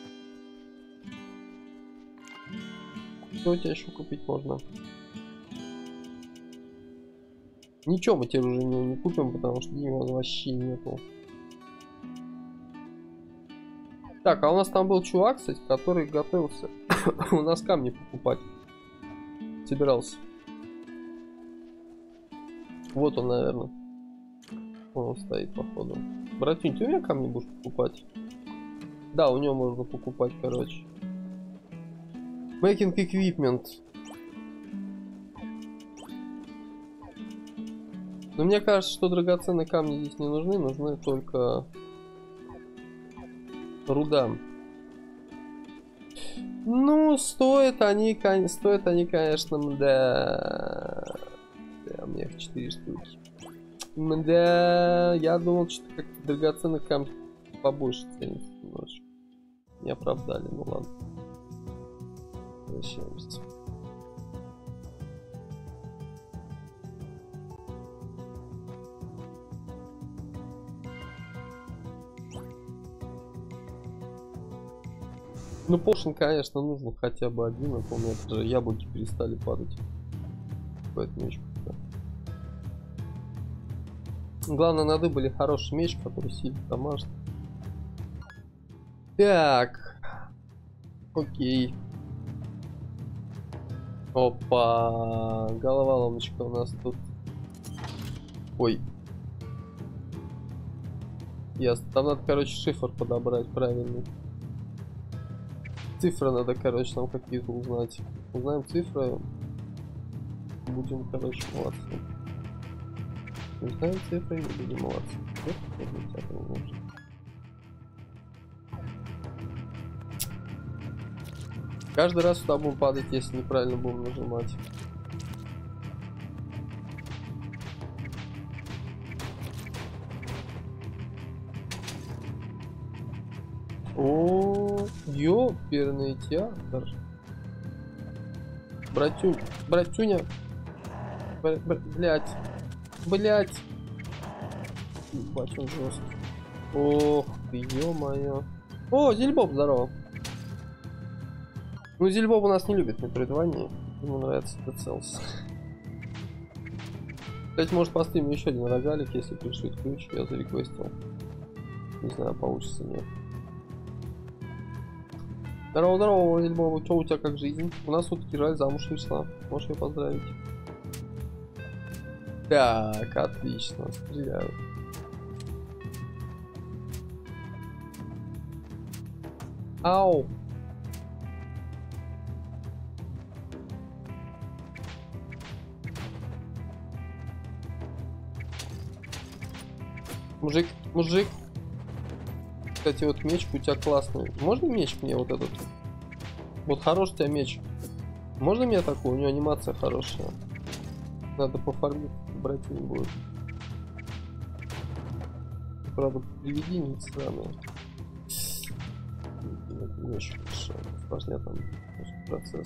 Что у тебя еще купить можно? Ничего мы теперь уже не, не купим, потому что денег вообще нету. Так, а у нас там был чувак, кстати, который готовился у нас камни покупать. Собирался. Вот он, наверное. Он стоит, походу. Братюнь, ты у меня камни будешь покупать? Да, у него можно покупать, короче. Making equipment. Но мне кажется, что драгоценные камни здесь не нужны, нужны только руда. Ну, стоят они, стоят они, конечно, да. Да, мне их четыре штуки. Да, я думал, что как-то драгоценных камней побольше ценится немножечко. Не оправдали, ну ладно. Возвращаемся. Ну, поушен, конечно, нужно хотя бы один, а то у меня даже яблоки перестали падать. Поэтому меч. Главное, надо были хороший меч, который сильно дамажит. Так. Окей. Опа. Головоломочка у нас тут. Ой. Ясно. Там надо, короче, шифр подобрать правильный. Цифры надо, короче, нам какие-то узнать. Узнаем цифры. Будем, короче, молодцы. Узнаем цифры и будем молодцы. Каждый раз сюда будем падать, если неправильно будем нажимать. О, ёперный театр. Братю, братюня. Б, б, блять. Блять. Ебать, он жесткий. Ох ты, ё-моё. О, Зильбоб, здорово. Ну, Зильбоб у нас не любит метроидвания. Ему нравится Dead. Кстати, может постримим еще один рогалик, если пришлют ключ, я зареквестил. Не знаю, получится нет. Здорово, здорово, Зильбоб, что у тебя как жизнь? У нас тут Кираль замуж вышла. Можешь ее поздравить. Так, отлично, стреляю. Ау! Мужик, мужик. Кстати, вот меч у тебя классный. Можно меч мне вот этот? Вот хороший у тебя меч. Можно мне такой? У него анимация хорошая. Надо пофармить, брать не будет. Правда, привидение странное. Меч усложнят там процесс.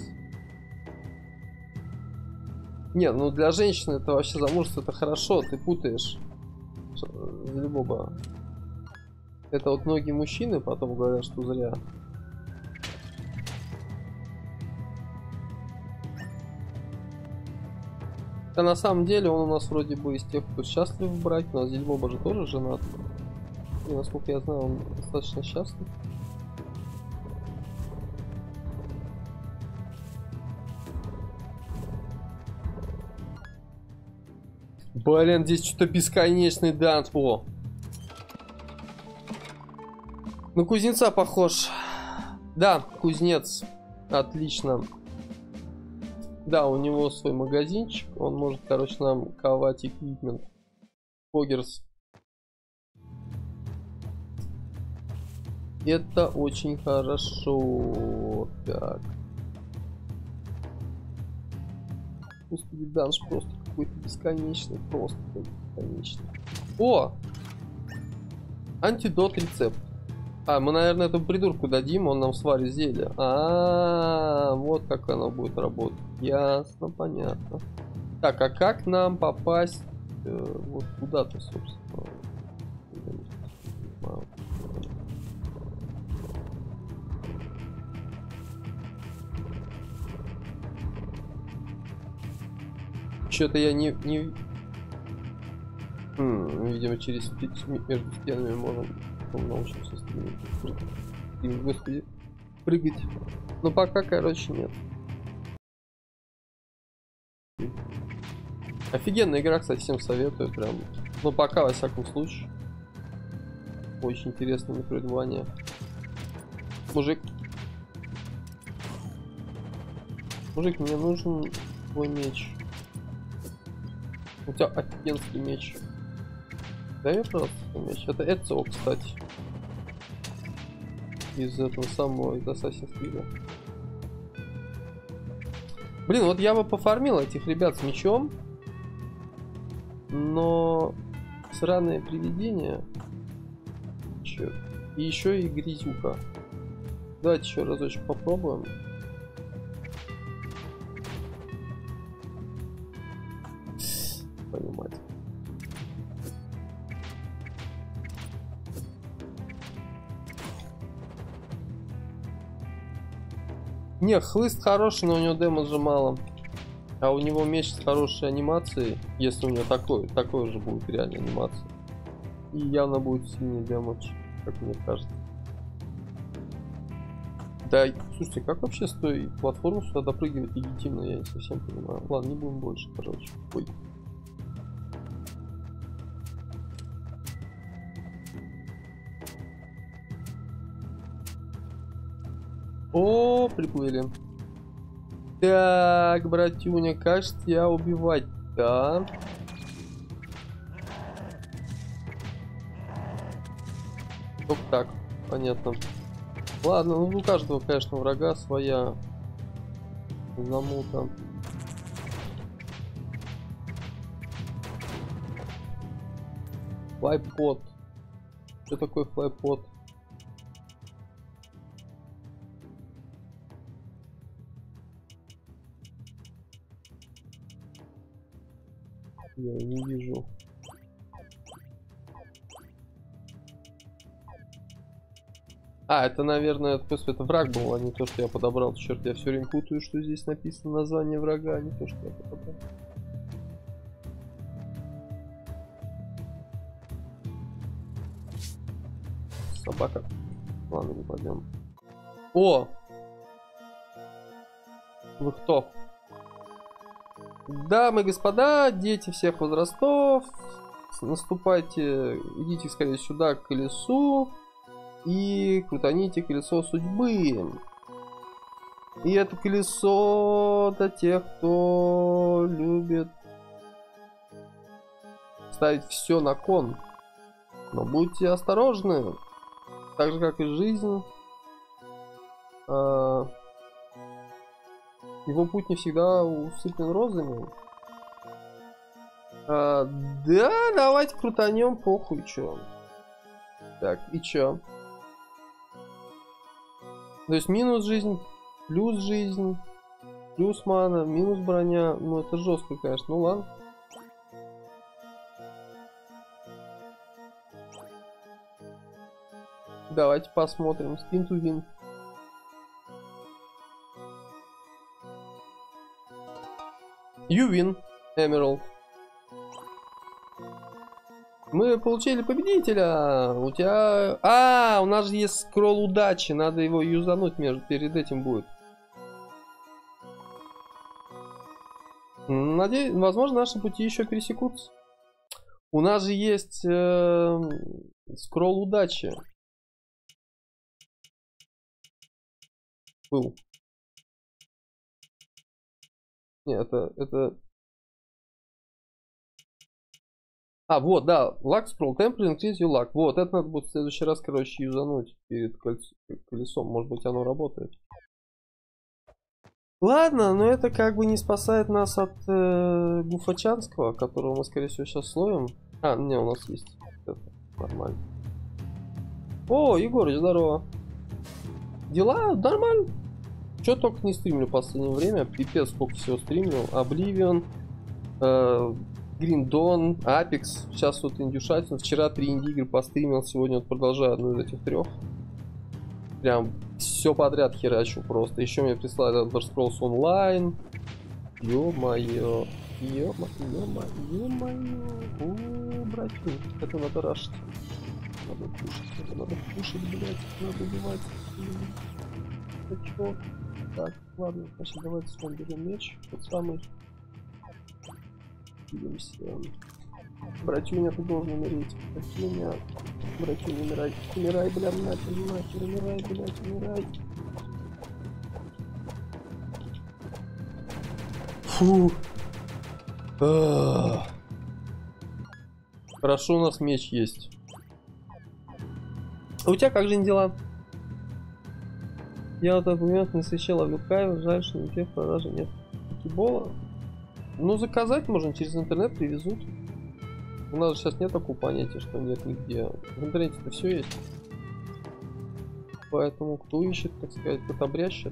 Не, ну для женщины это вообще замужество, это хорошо, ты путаешь. Любого. Это вот многие мужчины потом говорят, что зря. А на самом деле он у нас вроде бы из тех, кто счастлив в браке. У нас Зильбоба же тоже женат. И насколько я знаю, он достаточно счастлив. Блин, здесь что-то бесконечный данж. О! На кузнеца похож. Да, кузнец. Отлично. Да, у него свой магазинчик. Он может, короче, нам ковать эквипмент. Фогерс. Это очень хорошо. Так. Господи, данж просто какой-то бесконечный. Просто бесконечный. О! Антидот рецепт. А, мы, наверное, этому придурку дадим, он нам сварит зелье. А, -а, -а, вот как оно будет работать. Ясно, понятно. Так, а как нам попасть э, вот куда-то, собственно? Что-то я не... не... Хм, видимо, через между стенами можем научиться стримить. Господи, прыгать. Но пока, короче, нет. Офигенная игра, кстати, всем советую. Прям. Но пока, во всяком случае. Очень интересное метроидвания. Мужик. Мужик, мне нужен твой меч. У тебя офигенский меч. Дай мне, пожалуйста, меч. Это Эцио, кстати. Из этого самого, из Assassin's Creed. Блин, вот я бы пофармил этих ребят с мечом. Но... Сраное привидение. Черт. И еще и грязюка. Давайте еще разочек попробуем. Понимать. Не, хлыст хороший, но у него демеджа мало. А у него меч с хорошей анимацией. Если у него такой, такой же будет реальная анимация. И явно будет сильный демедж, как мне кажется. Да, слушайте, как вообще с той платформы сюда допрыгивать легитимно, я не совсем понимаю. Ладно, не будем больше, короче. Ой. О, приплыли. Так, братюня, как же тебя убивать-то? Только так, понятно. Ладно, ну у каждого, конечно, врага своя замута. Флайпод. Что такое флайпод? Я не вижу. А, это, наверное, это, это враг был, а не то, что я подобрал. Черт, я все время путаю, что здесь написано название врага, а не то, что я подобрал. Собака. Ладно, не пойдем. О! Вы кто? Дамы и господа, дети всех возрастов, наступайте, идите скорее сюда к колесу и крутаните колесо судьбы. И это колесо для тех, кто любит ставить все на кон. Но будьте осторожны, так же как и жизнь. А... Его путь не всегда усыплен розами. А, да, давайте крутанем, похуй, чё. Так, и чё? То есть минус жизнь, плюс жизнь, плюс мана, минус броня. Ну это жестко, конечно. Ну ладно. Давайте посмотрим. Spin to win. You win, Emerald. Мы получили победителя. У тебя... А, у нас же есть скролл удачи. Надо его юзануть между... перед этим будет. Надеюсь, возможно, наши пути еще пересекутся. У нас же есть э... скролл удачи. Был. Нет, это, это... А, вот, да, luck scroll temporary increase your luck. Вот, это надо будет в следующий раз, короче, юзануть перед колесом. Может быть, оно работает. Ладно, но это как бы не спасает нас от э, Гуфачанского, которого мы, скорее всего, сейчас словим. А, не, у нас есть. Это нормально. О, Егор, здорово. Дела нормально. Что только не стримлю в последнее время. Пипец, сколько всего стримлю. Oblivion, э, Green Dawn, Apex. Сейчас вот индюшатин. Вчера три инди-игры постримил. Сегодня вот продолжаю одну из этих трех. Прям все подряд херачу просто. Еще мне прислали Elder Scrolls Online. Ё-моё. Ё-моё. Ё-моё. О, братья. Это надо рашить. Надо кушать. Это надо кушать, блядь. Надо убивать. Это чё? Так, ладно, значит, давайте с вами берем меч, тот самый. Двигаемся. Братюня, ты должен умереть. Братюня, братюня, умирай. Умирай, бля, нахер, нахер, умирай, блядь, умирай. Фу. А-а-а. Хорошо, у нас меч есть. А у тебя как же не дела? Я вот этот момент не встречал в Люкаеве, жаль, что нигде в продаже нет покебола. Ну, заказать можно, через интернет привезут. У нас же сейчас нет такого понятия, что нет нигде. В интернете-то все есть. Поэтому, кто ищет, так сказать, тот обрящет.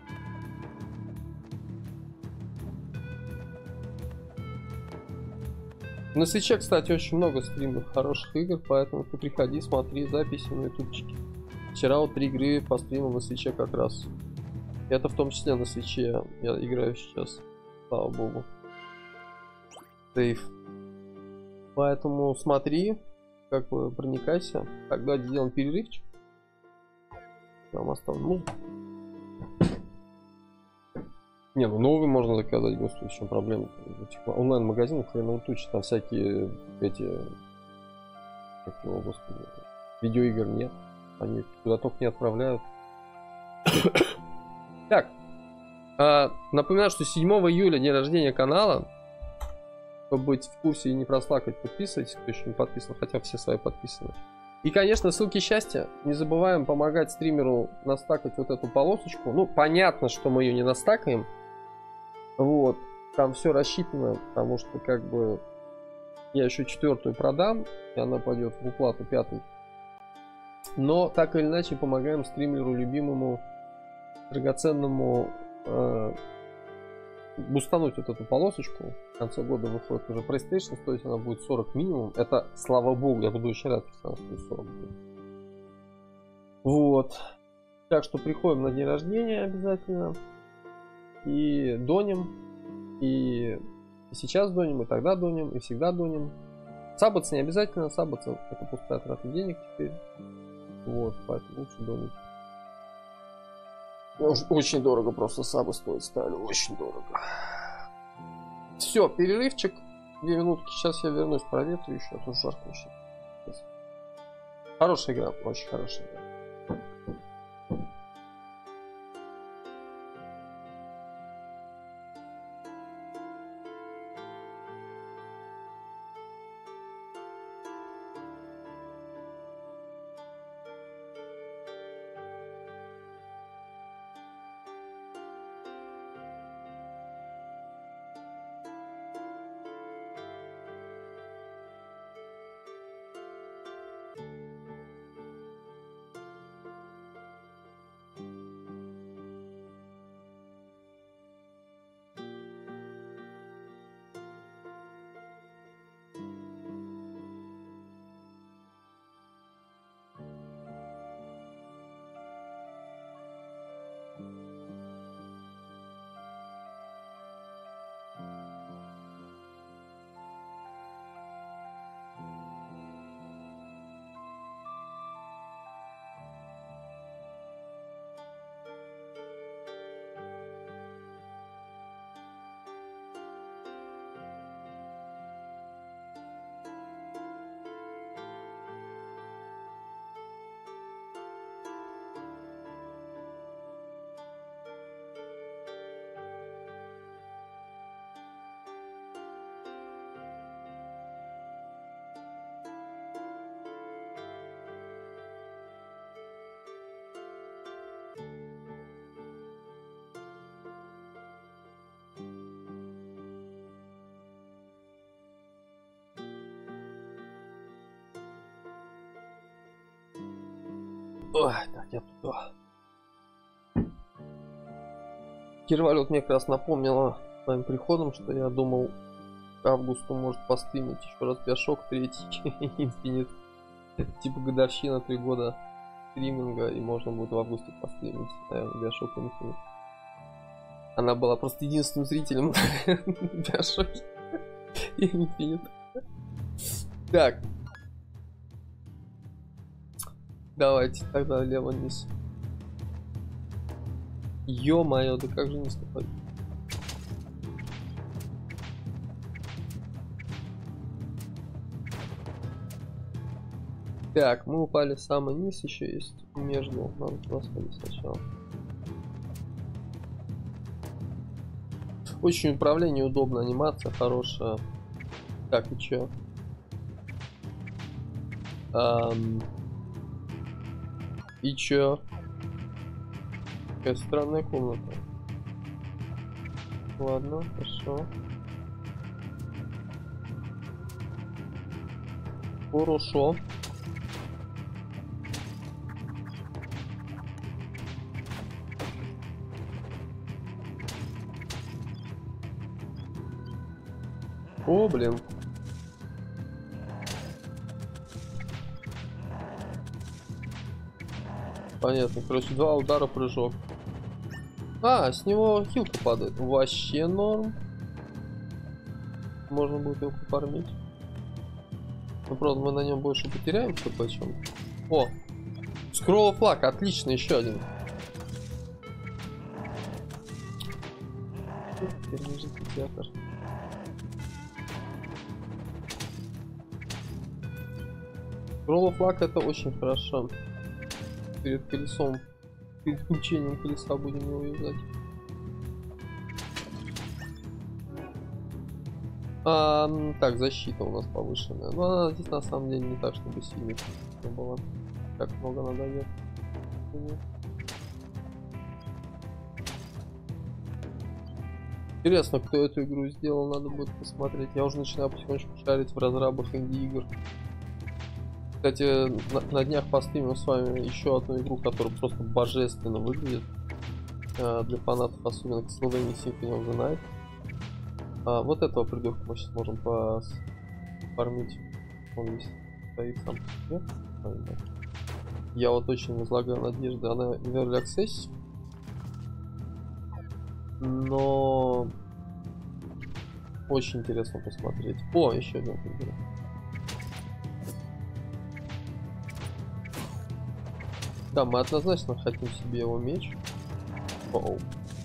На свитче, кстати, очень много стримных хороших игр, поэтому ты приходи, смотри записи на ютубчике. Вчера вот три игры по стриму на свитче как раз. Это в том числе на свитче я играю сейчас. Слава богу. Сейф. Поэтому смотри, как бы проникайся. Тогда сделаем перерывчик. Я вам оставлю музыку. Не, ну новый можно заказать, господи, в чем проблема? В этих онлайн-магазинах хреново тучи, там всякие эти, как его, господи, видеоигр нет, они куда только не отправляют. Так, а, напоминаю, что седьмого июля день рождения канала. Чтобы быть в курсе и не прослакать, подписывайтесь, кто еще не подписан, хотя все свои подписаны. И, конечно, ссылки счастья. Не забываем помогать стримеру настакать вот эту полосочку. Ну, понятно, что мы ее не настакаем. Вот. Там все рассчитано, потому что, как бы, я еще четвертую продам, и она пойдет в уплату пятой. Но, так или иначе, помогаем стримеру любимому, драгоценному, э, бустануть вот эту полосочку. В конце года выходит уже PlayStation, стоить она будет сорок минимум. Это, слава богу, я буду очень рад, если она стоит сорок. Вот. Так что приходим на день рождения обязательно. И доним. И, и сейчас доним, и тогда доним, и всегда доним. Сабаться не обязательно. Сабаться это пустая трата денег теперь. Вот, поэтому лучше донить. Очень дорого просто сабы стоят, стали. Очень дорого. Все, перерывчик. Две минутки. Сейчас я вернусь, проветрю еще. А то жарко очень. Хорошая игра. Очень хорошая игра. Ой, так, я туда. Кирвалют мне как раз напомнила своим приходом, что я думал, к августу может постримить еще раз Биошок третий Infinite. Типа годовщина, три года стриминга, и можно будет в августе постримить, наверное, Биошок Infinite. Она была просто единственным зрителем Биошок Infinite. Так. Давайте тогда лево вниз. Ё-моё, да как же не ступать? Так, мы упали в самый низ, еще есть между. Надо туда сходить сначала. Очень управление удобно, анимация хорошая. Так, и чё? Ам... И чё? Какая странная комната. Ладно, хорошо. Хорошо. О, блин. Понятно, короче, два удара, прыжок. А, с него хилка падает. Вообще норм. Можно будет его пофармить. Ну, правда, мы на нем больше потеряем, что почем. О! Скролл флаг, отлично, еще один. Теперь нужен театр. Roll of Luck это очень хорошо. Перед колесом, перед включением колеса будем его юзать. А, так, защита у нас повышенная. Но она здесь на самом деле не так, чтобы сильно была. Как много надо нет. Интересно, кто эту игру сделал, надо будет посмотреть. Я уже начинаю потихонечку шарить в разрабах инди-игр. Кстати, на, на днях постримим с вами еще одну игру, которая просто божественно выглядит. А, для фанатов, особенно Castlevania Symphony of the Night. А, вот этого придурка мы сейчас можем пофармить. Он здесь стоит сам по себе. Я вот очень возлагаю надежды. Она в Early Access. Но очень интересно посмотреть. О, еще один игра. Да, мы однозначно хотим себе его меч. Оу.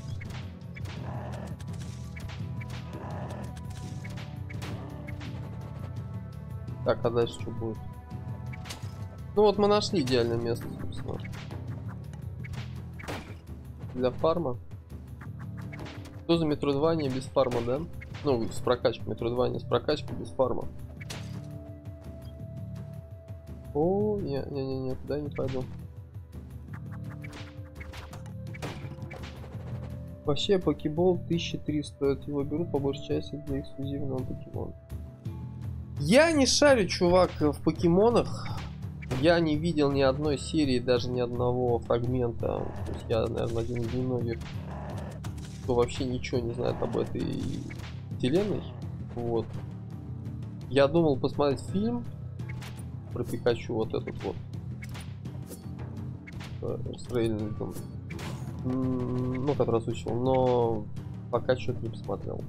Так, а дальше что будет? Ну вот мы нашли идеальное место, собственно. Для фарма. Что за метроидвания без фарма, да? Ну, с прокачкой. Метроидвания с прокачкой без фарма. О, не-не-не, туда не пойду. Вообще, покебол тысяча три стоит. Его берут по большей части для эксклюзивного покемона. Я не шарю, чувак, в покемонах. Я не видел ни одной серии, даже ни одного фрагмента. То есть я, наверное, один из немногих, кто вообще ничего не знает об этой вселенной. Вот. Я думал посмотреть фильм про Пикачу, вот этот вот. С Рейнольдом. Ну, который озвучил, но пока что-то не посмотрел.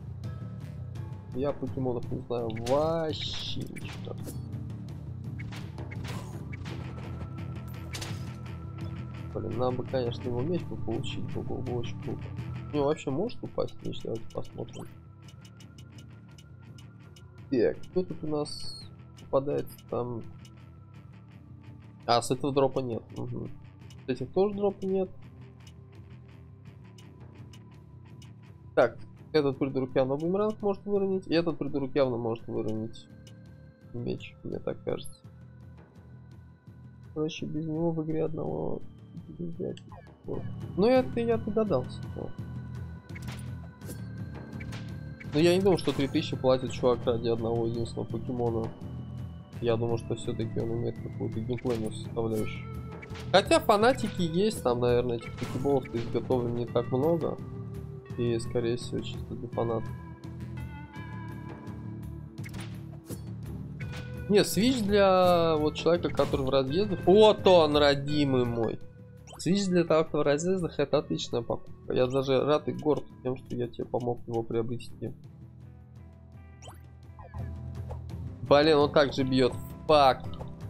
Я покемонов не знаю вообще ничего. Блин, нам бы, конечно, его меч бы получить, было бы очень круто. У него вообще может упасть меч? Давайте посмотрим. Так, кто тут у нас попадается там? А, с этого дропа нет. Угу. С этих тоже дропа нет. Так, этот придурок явно бумеранг может выровнять, и этот придурок явно может выровнять меч, мне так кажется. Короче, без него в игре одного не взять. Вот. Ну это я догадался. Вот. Но я не думал, что три тысячи платит чувак ради одного единственного покемона. Я думаю, что все-таки он имеет какую-то геймплейную составляющую. Хотя фанатики есть, там, наверное, этих покеболов изготовлено не так много. И, скорее всего, чисто для фанатов. Не, Switch для вот человека, который в разъездах. Вот он, родимый мой. Switch для того, кто в разъездах, это отличная покупка. Я даже рад и горд тем, что я тебе помог его приобрести. Блин, он также бьет. Фак.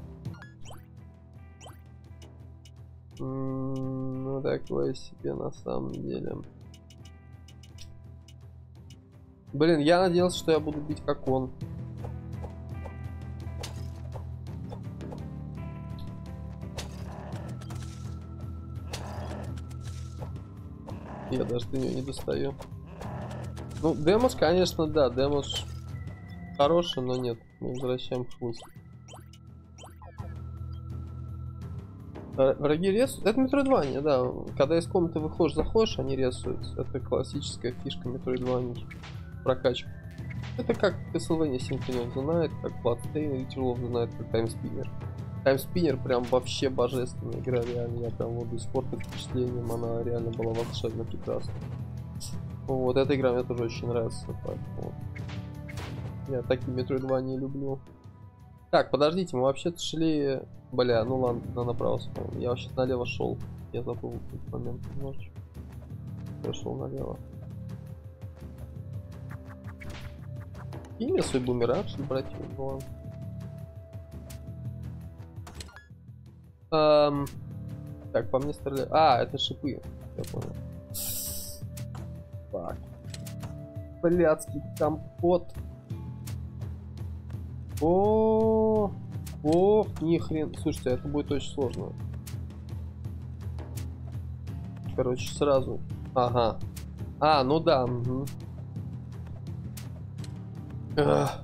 Ну, такое себе на самом деле. Блин, я надеялся, что я буду бить как он. Я даже до нее не достаю. Ну, демос, конечно, да, демос хороший, но нет. Мы возвращаем хвост. Враги ресут. Это метроидвания, да. Когда из комнаты выходишь, заходишь, они ресуются. Это классическая фишка метроидваний. Прокачка. Это как Castlevania Symphony of the Night, как Bloodstained, Ritual of the Night, как Time Spinner. Time Spinner прям вообще божественная игра, реально. Я прям вот до сих пор под впечатлением, она реально была волшебно прекрасна. Вот, эта игра мне тоже очень нравится, поэтому я такие метроидвания люблю. Так, подождите, мы вообще-то шли... Бля, ну ладно, надо направо вспомнил. Я вообще налево шел. Я забыл в этот момент немножечко. Я шел налево. Имя свой бумеранг, что братьев было. Эм... Так, по мне стреляют. А, это шипы. Я понял. Так. блядский компот. О, о, ни хрен. Слушайте, это будет очень сложно. Короче, сразу. Ага. А, ну да. Угу. Ах.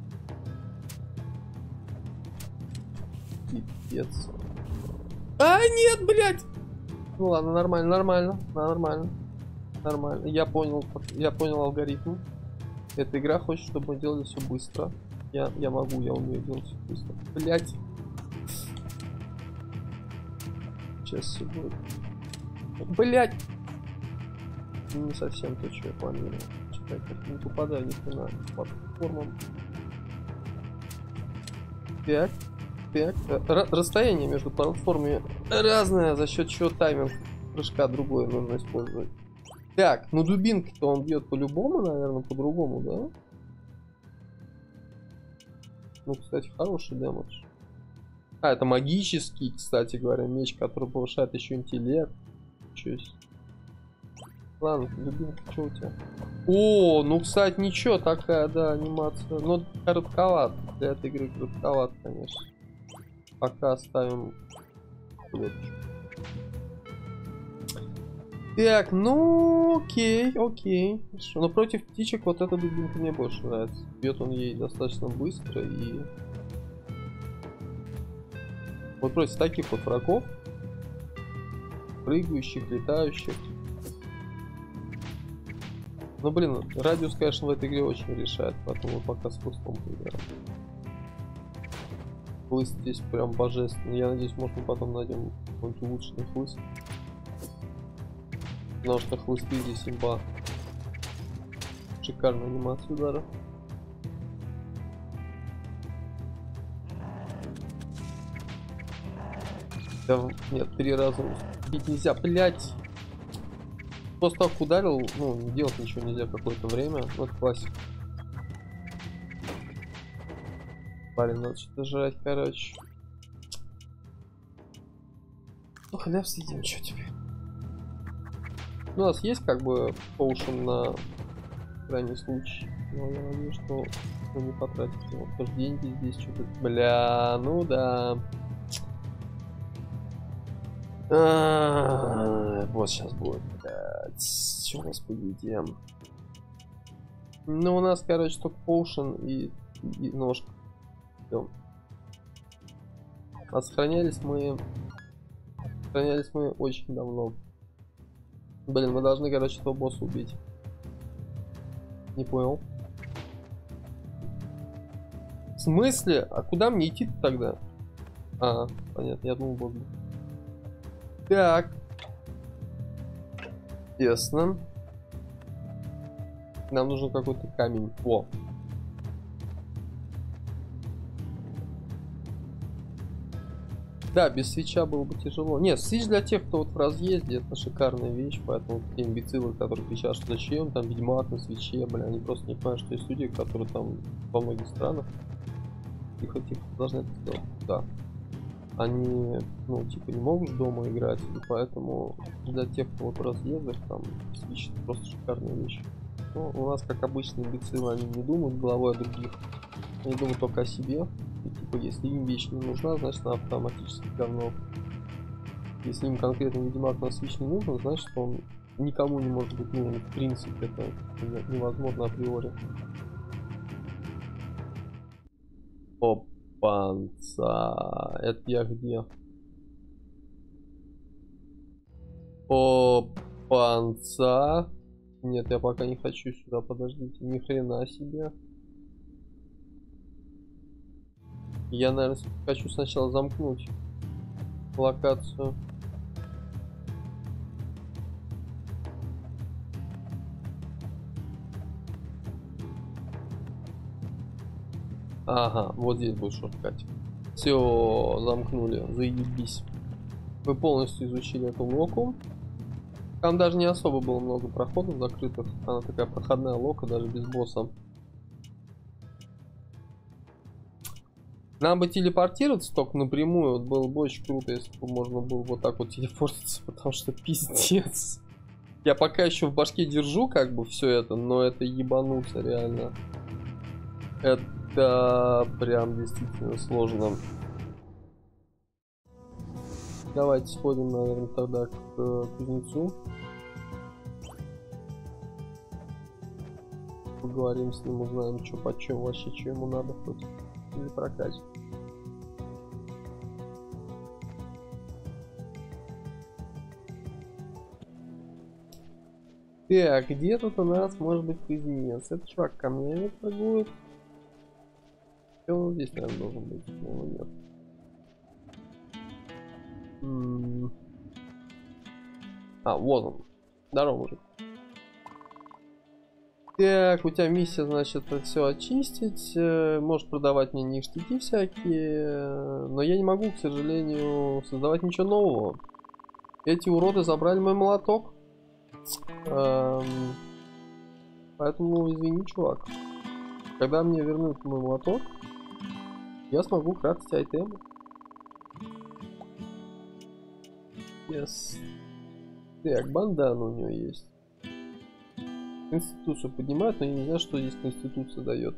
Пипец. А, нет, блядь! Ну ладно, нормально, нормально, нормально. Нормально. Я понял, я понял алгоритм. Эта игра хочет, чтобы мы делали все быстро. Я, я могу, я умею делать все быстро. Блять. Сейчас все будет. Блять. Не совсем то, что я планирую. Читать, не попадаю ни хрена по платформам. Так. Так. Р расстояние между платформами разное, за счет чего тайминг прыжка другой нужно использовать. Так, ну дубинки-то он бьет по-любому, наверное, по-другому, да? Ну, кстати, хороший дэмэдж. А, это магический, кстати говоря, меч, который повышает еще интеллект. Чуть. Ладно, дубинка, что у тебя? О, ну, кстати, ничего, такая, да, анимация. Но коротковат. Для этой игры коротковат, конечно. Пока оставим клеточку. Так, ну окей, окей. Хорошо. Но против птичек вот эта дубинка мне больше нравится. Бьет он ей достаточно быстро и... Вот против таких вот врагов, прыгающих, летающих. Ну блин, радиус, конечно, в этой игре очень решает, поэтому пока с хлыстом поиграем. Хлыст здесь прям божественный. Я надеюсь, может, мы потом найдем какой-нибудь улучшенный хлыст. Потому что хлысты здесь имба. Шикарная анимация удара. Да, нет, три раза бить нельзя, блять. После того, как ударил, ну, делать ничего нельзя какое-то время. Вот классик. Блин, надо что-то жрать, короче. Ну, хлеб съедим, что тебе. У нас есть как бы поушен на крайний случай. Но я надеюсь, что мы не потратим его. Потому что деньги здесь что-то... Бля, ну да. А-а-а, вот сейчас будет. Блядь. Что у нас по еде? Ну, у нас, короче, только поушен и, и ножка. Все. А сохранялись мы... Сохранялись мы очень давно. Блин, мы должны, короче, этого босса убить. Не понял. В смысле? А куда мне идти тогда? А, понятно, я думал, босс. Так. Ясно. Нам нужен какой-то камень. О. Да, без свеча было бы тяжело. Нет, свич для тех, кто вот в разъезде, это шикарная вещь, поэтому те имбецилы, которые кричат, что зачем, там ведьмак на свече, бля, они просто не понимают, что есть люди, которые там во многих странах тихо-тихо должны это сделать. Да. Они, ну, типа, не могут дома играть, и поэтому для тех, кто вот в разъездах, там, свич это просто шикарная вещь. Ну, у нас, как обычно, имбецилы, они не думают головой о других, они думают только о себе. И, типа, если им вещь не нужна, значит она автоматически говно. Если им конкретно ведьмак на свич не нужен, значит он никому не может быть нужен. В принципе, это невозможно априори. Опанца. Это я где? Опанца. Нет, я пока не хочу сюда, подождите. Ни хрена себе. Я, наверное, хочу сначала замкнуть локацию. Ага, вот здесь будет шорткать. Все, замкнули, заебись. Мы полностью изучили эту локу. Там даже не особо было много проходов закрытых. Она такая проходная лока, даже без босса. Нам бы телепортироваться только напрямую. Вот было бы очень круто, если бы можно было вот так вот телепортиться, потому что пиздец. Я пока еще в башке держу как бы все это, но это ебануться реально. Это прям действительно сложно. Давайте сходим, наверное, тогда к э, кузнецу. Поговорим с ним, узнаем, что почем вообще, что ему надо хоть или прокачать. Так, где тут у нас может быть кузнец? Этот чувак камнями торгует. Он здесь, наверное, должен быть, но его нет. М-м- а, вот он. Здорово, мужик. Так, у тебя миссия, значит, все очистить. Можешь продавать мне ништяки всякие. Но я не могу, к сожалению, создавать ничего нового. Эти уроды забрали мой молоток. Эм, поэтому извини, чувак. Когда мне вернут мой молоток, я смогу крафтить айтемы. Yes. Так, бандана у него есть. Конституцию поднимают, но я не знаю, что здесь Конституция дает.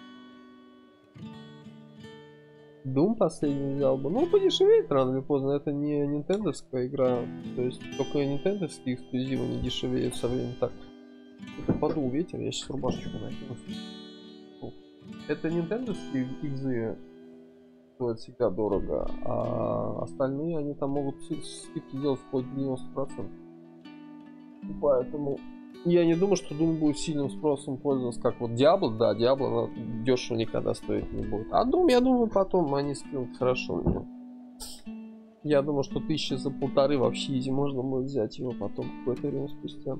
Doom последний взял бы. Ну, подешевеет рано или поздно. Это не нинтендовская игра. То есть только нинтендовские эксклюзивы не дешевеют со временем. Так, это подул ветер, я сейчас рубашечку накину. Это нинтендовские игры стоят всегда дорого, а остальные они там могут скидки делать вплоть до девяноста процентов. Поэтому я не думаю, что Doom будет сильным спросом пользоваться, как вот Diablo. Да, Diablo дешево никогда стоить не будет. А Doom, я думаю, потом они скинут хорошо у него. Я думаю, что тысячи за полторы вообще изи можно будет взять его потом какое-то время спустя.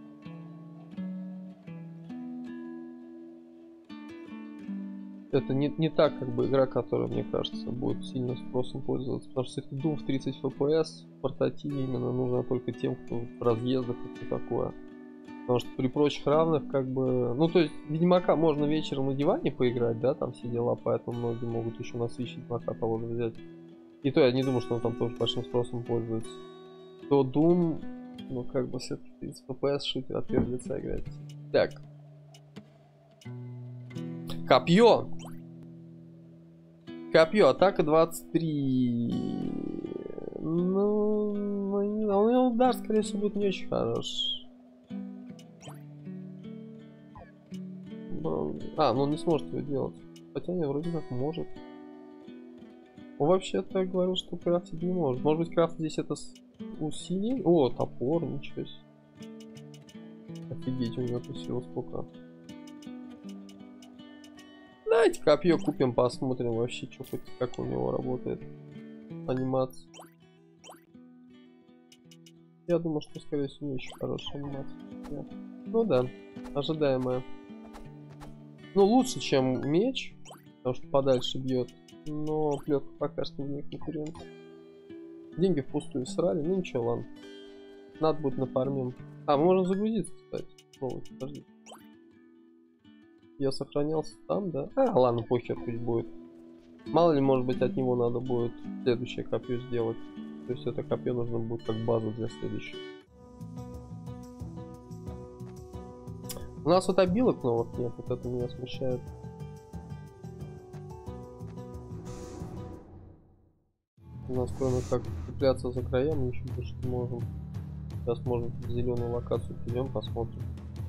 Это не, не так, как бы, игра, которая, мне кажется, будет сильно спросом пользоваться. Потому что если Doom в тридцать эф пи эс в портативе именно нужно только тем, кто в разъездах и такое. Потому что при прочих равных, как бы... Ну, то есть, Ведьмака можно вечером на диване поиграть, да, там все дела, поэтому многие могут еще на Switch Ведьмака того же взять. И то я не думаю, что он там тоже большим спросом пользуется. То Doom, ну, как бы, все-таки тридцать эф пи эс шутер от первого лица играет. Так. Копье! Копье, атака двадцать три. Ну, ну, у него удар, скорее всего, будет не очень хорош. А, ну он не сможет его делать. Хотя не, вроде как может. Он вообще-то говорил, что крафтить не может. Может быть, крафт здесь это усиление? О, топор, ничего себе. Офигеть, у него тут всего сколько. Давайте копье купим, посмотрим вообще, что хоть как у него работает анимация. Я думаю, что, скорее всего, не очень хорошая анимация. Нет. Ну да, ожидаемая. Ну, лучше, чем меч, потому что подальше бьет. Но плетка пока что вне конкуренции. Деньги впустую срали, ну ничего, ладно. Надо будет нафармим. А, мы можем загрузиться, кстати. О, подожди. Я сохранялся там, да? А, ладно, похер, пусть будет. Мало ли, может быть, от него надо будет следующее копье сделать. То есть это копье нужно будет как базу для следующего. У нас вот обилок новых нет, вот это меня смущает. У нас кроме как цепляться за края мы еще больше не можем. Сейчас можно в зеленую локацию придем, посмотрим.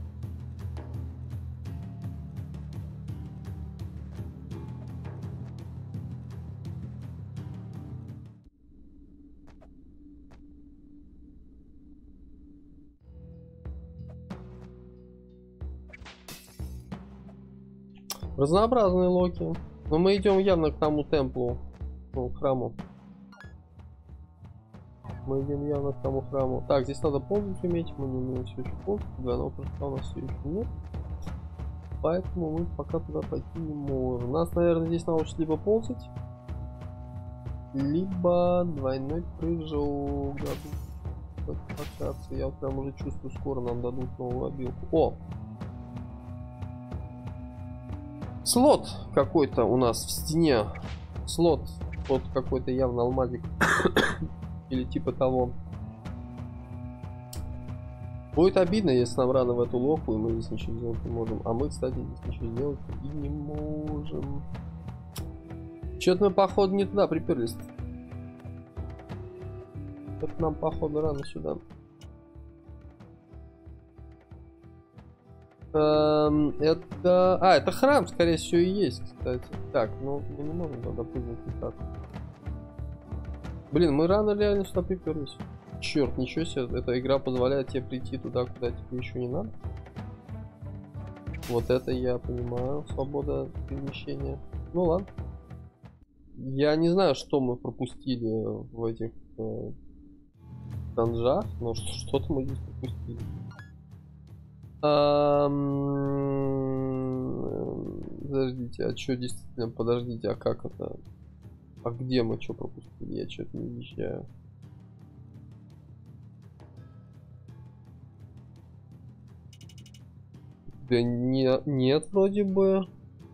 Разнообразные локи. Но мы идем явно к тому темплу. Ну, к храму. Мы идем явно к тому храму. Так, здесь надо ползать уметь. Мы не умеем все еще ползать. Двойного прыжка у нас все еще нет. Поэтому мы пока туда пойти не можем. Нас, наверное, здесь научат либо ползать, либо двойной прыжок дадут. Я вот прям уже чувствую, скоро нам дадут новую обилку. О! Слот какой-то у нас в стене. Слот. Вот какой-то явно алмазик. Или типа того. Будет обидно, если нам рано в эту лоху, и мы здесь ничего сделать не можем. А мы, кстати, здесь ничего сделать и не можем. Чё-то мы, походу, не туда приперлись. Это нам, походу, рано сюда. Эм, это... А, это храм, скорее всего, и есть, кстати. Так, ну, мы не можем тогда прыгнуть никак. Блин, мы рано реально сюда приперлись. Черт, ничего себе, эта игра позволяет тебе прийти туда, куда тебе еще не надо. Вот это я понимаю, свобода перемещения. Ну ладно. Я не знаю, что мы пропустили в этих э, данжах, но что-то мы здесь пропустили. Ам... Подождите, а что действительно, подождите, а как это? А где мы что пропустили? Я что-то не вещаю. Да не, нет, вроде бы.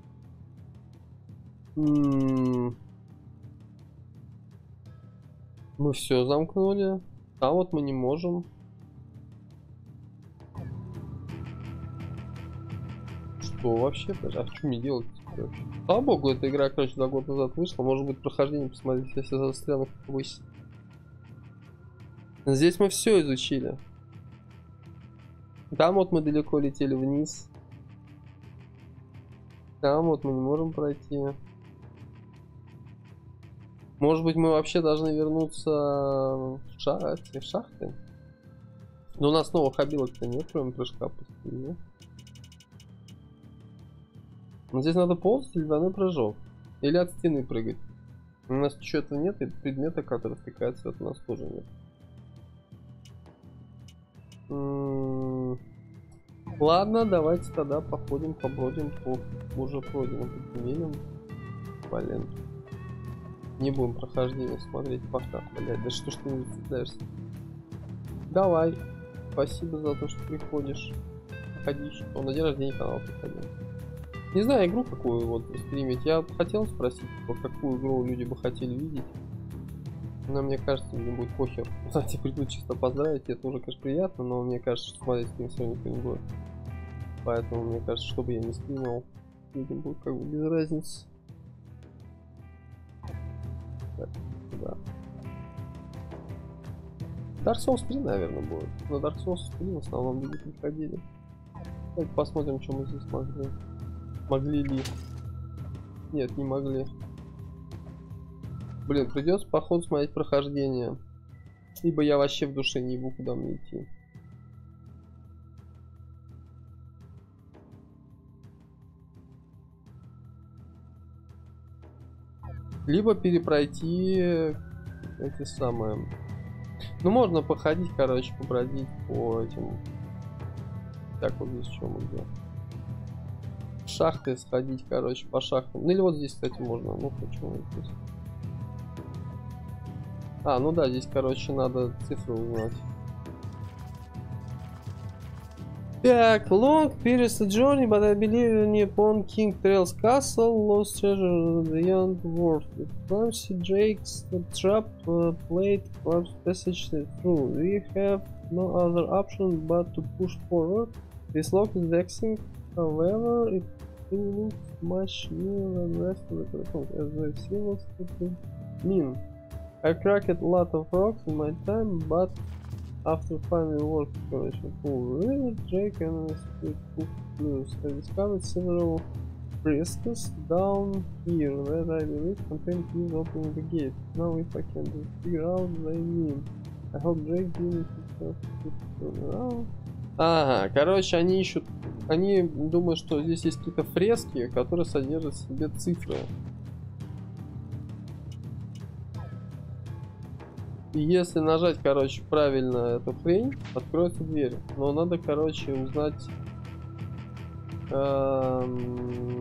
М-м- мы все замкнули. А вот мы не можем. Что вообще? А что мне делать вообще? Слава богу, эта игра, короче, два года назад вышла. Может быть, прохождение посмотреть, если застряну как обычно. Здесь мы все изучили. Там вот мы далеко летели вниз. Там вот мы не можем пройти. Может быть, мы вообще должны вернуться в, ша в шахты? Но у нас новых обилок-то нет, кроме прыжка пустыни. Но здесь надо ползать или двойной прыжок. Или от стены прыгать. У нас что-то нет, и предмета, который втыкается, это у нас тоже нет. М-м- Ладно, давайте тогда походим, побродим по уже пройденным подземельям. Блин. Не будем прохождение смотреть пока, блядь. Да что ж ты не зацепляешься? Давай. Спасибо за то, что приходишь. Приходи, что на день рождения канал приходил. Не знаю игру какую вот стримить. Я хотел спросить, вот какую игру люди бы хотели видеть. Но мне кажется, мне будет похер. Кстати, придут чисто поздравить, это уже, конечно, приятно, но мне кажется, что смотреть стрим все никто не будет. Поэтому мне кажется, чтобы я не стримил, людям будет как бы без разницы. Так, да. Dark Souls три, наверное, будет. На Dark Souls три в основном люди приходили. Давайте посмотрим, что мы здесь могли. Могли ли? Нет, не могли. Блин, придется походу смотреть прохождение. Ибо я вообще в душе не ебу, куда мне идти. Либо перепройти эти самые. Ну можно походить, короче, побродить по этим. Так вот здесь что мы где. Шахты сходить, короче, по шахтам. Ну или вот здесь, кстати, можно. Ну почему здесь? А, ну да, здесь, короче, надо цифры узнать. Так, long period journey, but I believe upon King Trails Castle, lost treasure beyond world. Clumsy Drake's trap uh, plate clubs passage through. We have no other option but to push forward. This lock is vexing, however, it still looks much nearer than the rest of the platform, as the symbols could mean. I cracked a lot of rocks in my time, but after finding work exploration pool river, Drake and Split Blues, I discovered several frescoes down here that I believe contain keys opening the gate. Now if I can just figure out what they mean. I hope Drake didn't turn around. Ага, короче, они ищут, они думают, что здесь есть какие-то фрески, которые содержат в себе цифры. И если нажать, короче, правильно эту хрень, откроется дверь. Но надо, короче, узнать... Эм...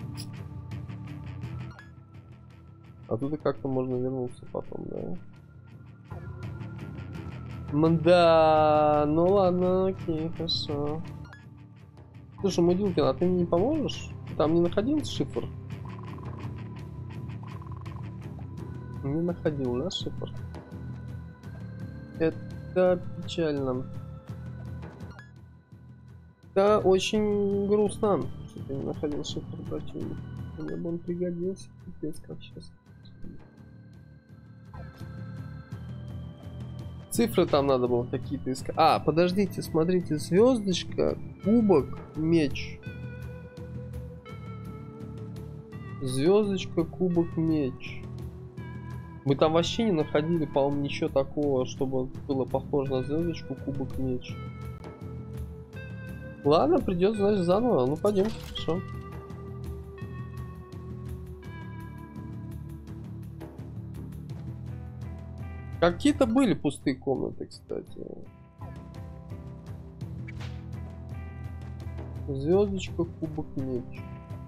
Оттуда как-то можно вернуться потом, да? Мда, ну ладно, окей, хорошо. Слушай, Мудилкин, а ты мне не поможешь? Там не находил шифр? Не находил, да, шифр? Это печально. Да, очень грустно, что ты не находил шифр противника. Мне бы он пригодился, пипец как сейчас. Цифры там надо было какие-то искать. А, подождите, смотрите, звездочка, кубок, меч. Звездочка, кубок, меч. Мы там вообще не находили, по-моему, ничего такого, чтобы было похоже на звездочку, кубок, меч. Ладно, придется, значит, заново. Ну, пойдем, хорошо. Какие-то были пустые комнаты, кстати. Звездочка, кубок, меч.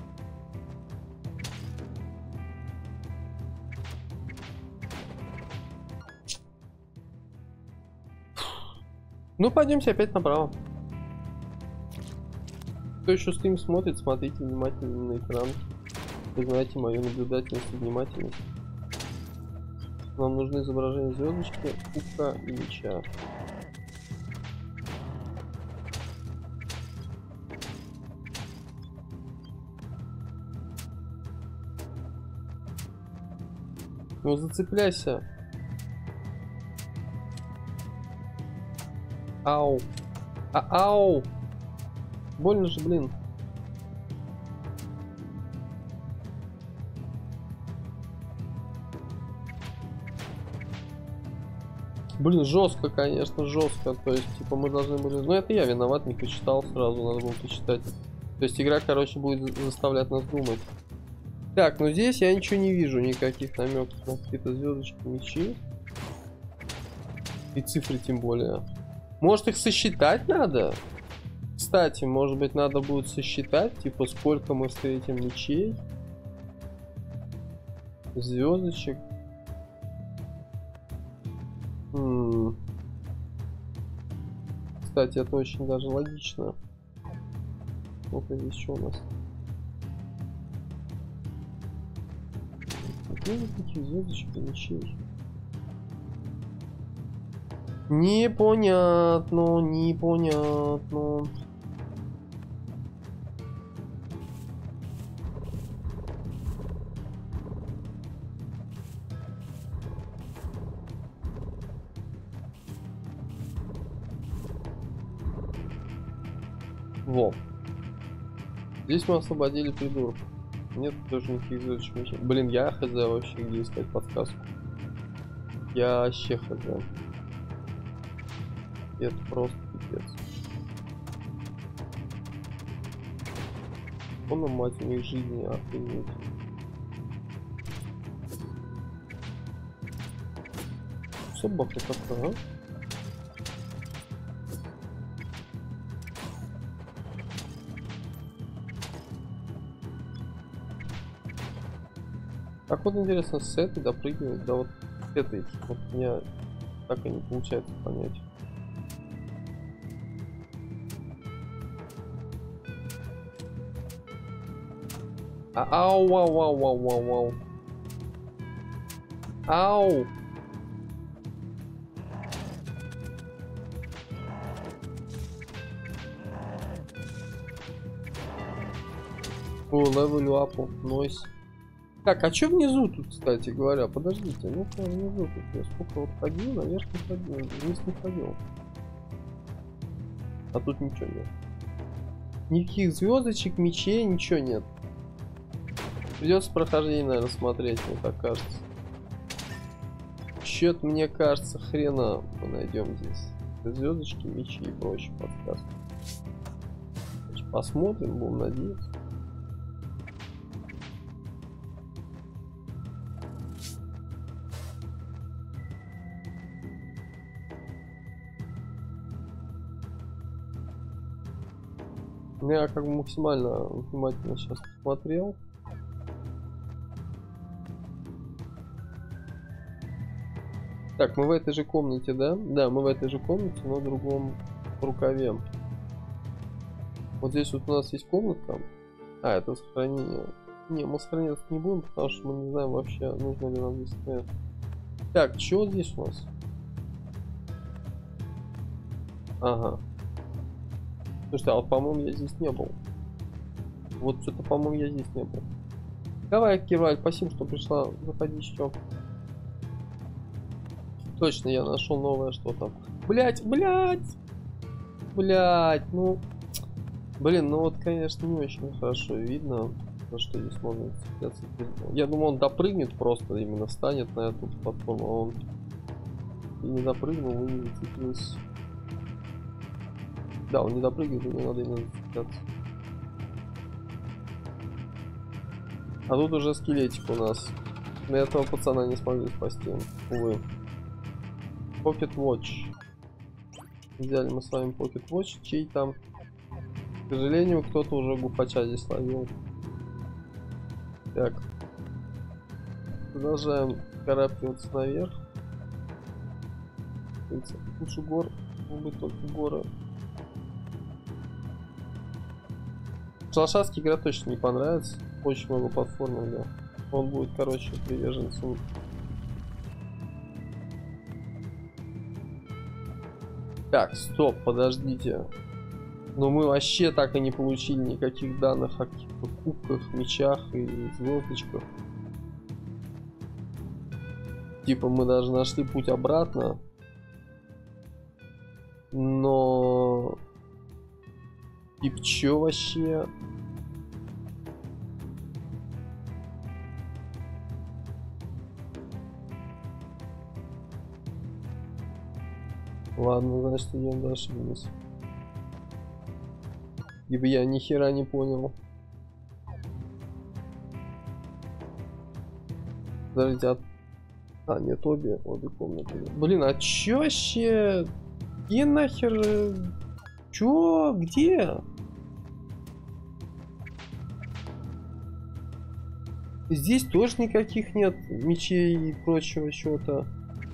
Ну, пойдемте опять направо. Кто еще стрим смотрит, смотрите внимательно на экран. Вы знаете мою наблюдательность и внимательность. Нам нужны изображения звездочки, кубка и меча. Ну зацепляйся. Ау. А ау. Больно же, блин. Блин, жестко, конечно, жестко. То есть, типа, мы должны были... Ну, это я виноват, не почитал сразу, надо было почитать. То есть, игра, короче, будет заставлять нас думать. Так, ну здесь я ничего не вижу, никаких намеков на какие-то звездочки, мечи. И цифры тем более. Может, их сосчитать надо? Кстати, может быть, надо будет сосчитать, типа, сколько мы встретим мечей, звездочек. М-м. Кстати, это очень даже логично. Ну-ка, здесь что у нас? Какие такие звездочки, мечей? Непонятно, непонятно. Во. Здесь мы освободили придурок. Нет тоже никаких звездочек мечей. Блин, я хз вообще, где искать подсказку. Я вообще хз. Это просто пипец. Он, мать, у них жизни, охренеть. Собака такая, а? Так вот интересно, с этой допрыгивать, да вот с этой, вот у меня так и не получается понять. А, ау, ау, ау, ау, ау, ау. Ау. О, level up of noise. Так, а что внизу тут, кстати говоря? Подождите, ну-ка, внизу тут я сколько вот ходил, наверх не ходил, вниз не ходил. А тут ничего нет. Никаких звездочек, мечей, ничего нет. Придется прохождение, наверное, смотреть, мне так кажется. Чё-то, мне кажется, хрена мы найдем здесь. Звездочки, мечи и прочие подсказки. Посмотрим, будем надеяться. Я как бы максимально внимательно сейчас посмотрел. Так, мы в этой же комнате, да? Да, мы в этой же комнате, но в другом рукаве. Вот здесь вот у нас есть комнатка. А, это сохранение. Не, мы сохраняться не будем, потому что мы не знаем вообще, нужно ли нам здесь стоять. Так, что здесь у нас? Ага. Слушайте, а вот, по-моему, я здесь не был. Вот что-то, по-моему, я здесь не был. Давай, Кираль, спасибо, что пришла. Заходи еще. Точно, я нашел новое что-то. Блять, блять! Блять, ну... Блин, ну вот, конечно, не очень хорошо видно, за что здесь можно цепляться. Я думаю, он допрыгнет просто, именно встанет на эту платформу, а он и не допрыгнул, и не зацепился. Да, он не допрыгивает, ему надо именно зацепляться. А тут уже скелетик у нас. На этого пацана не смогли спасти, увы. Pocket Watch. Взяли мы с вами Pocket Watch, чей там, к сожалению, кто-то уже гуфача здесь ловил. Так. Продолжаем карабкиваться наверх. Лучше гор, могут быть только горы. Шалшатский игра точно не понравится. Очень много платформинга. Он будет, короче, приверженцем. Так, стоп, подождите. Но мы вообще так и не получили никаких данных о каких-то кубках, мечах и звездочках. Типа мы даже нашли путь обратно. Но... Типа чё вообще? Ладно, значит идем дальше вниз. Ибо я ни хера не понял. Подождите, а... А, нет, обе, обе комнаты. Блин, а чё вообще? Где нахер? Чё? Где? Здесь тоже никаких нет мечей и прочего чего-то.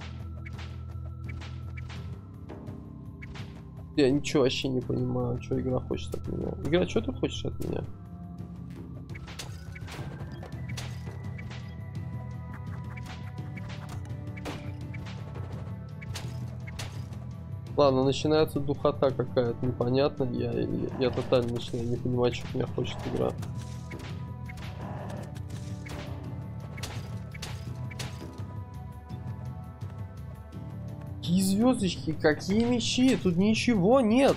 Я ничего вообще не понимаю, что игра хочет от меня. Игра, что ты хочешь от меня? Ладно, начинается духота какая-то непонятная. Я, я, я тотально начинаю не понимать, что от меня хочет игра. Какие звездочки, какие мечи? Тут ничего нет.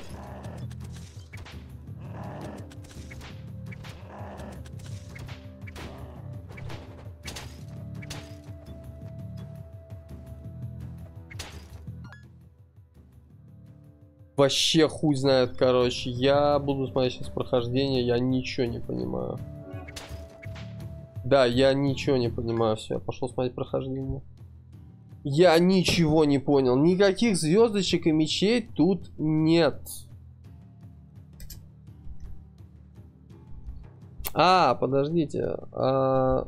Вообще хуй знает, короче. Я буду смотреть сейчас прохождение, я ничего не понимаю. Да, я ничего не понимаю. Все, я пошел смотреть прохождение. Я ничего не понял. Никаких звездочек и мечей тут нет. А, подождите. А...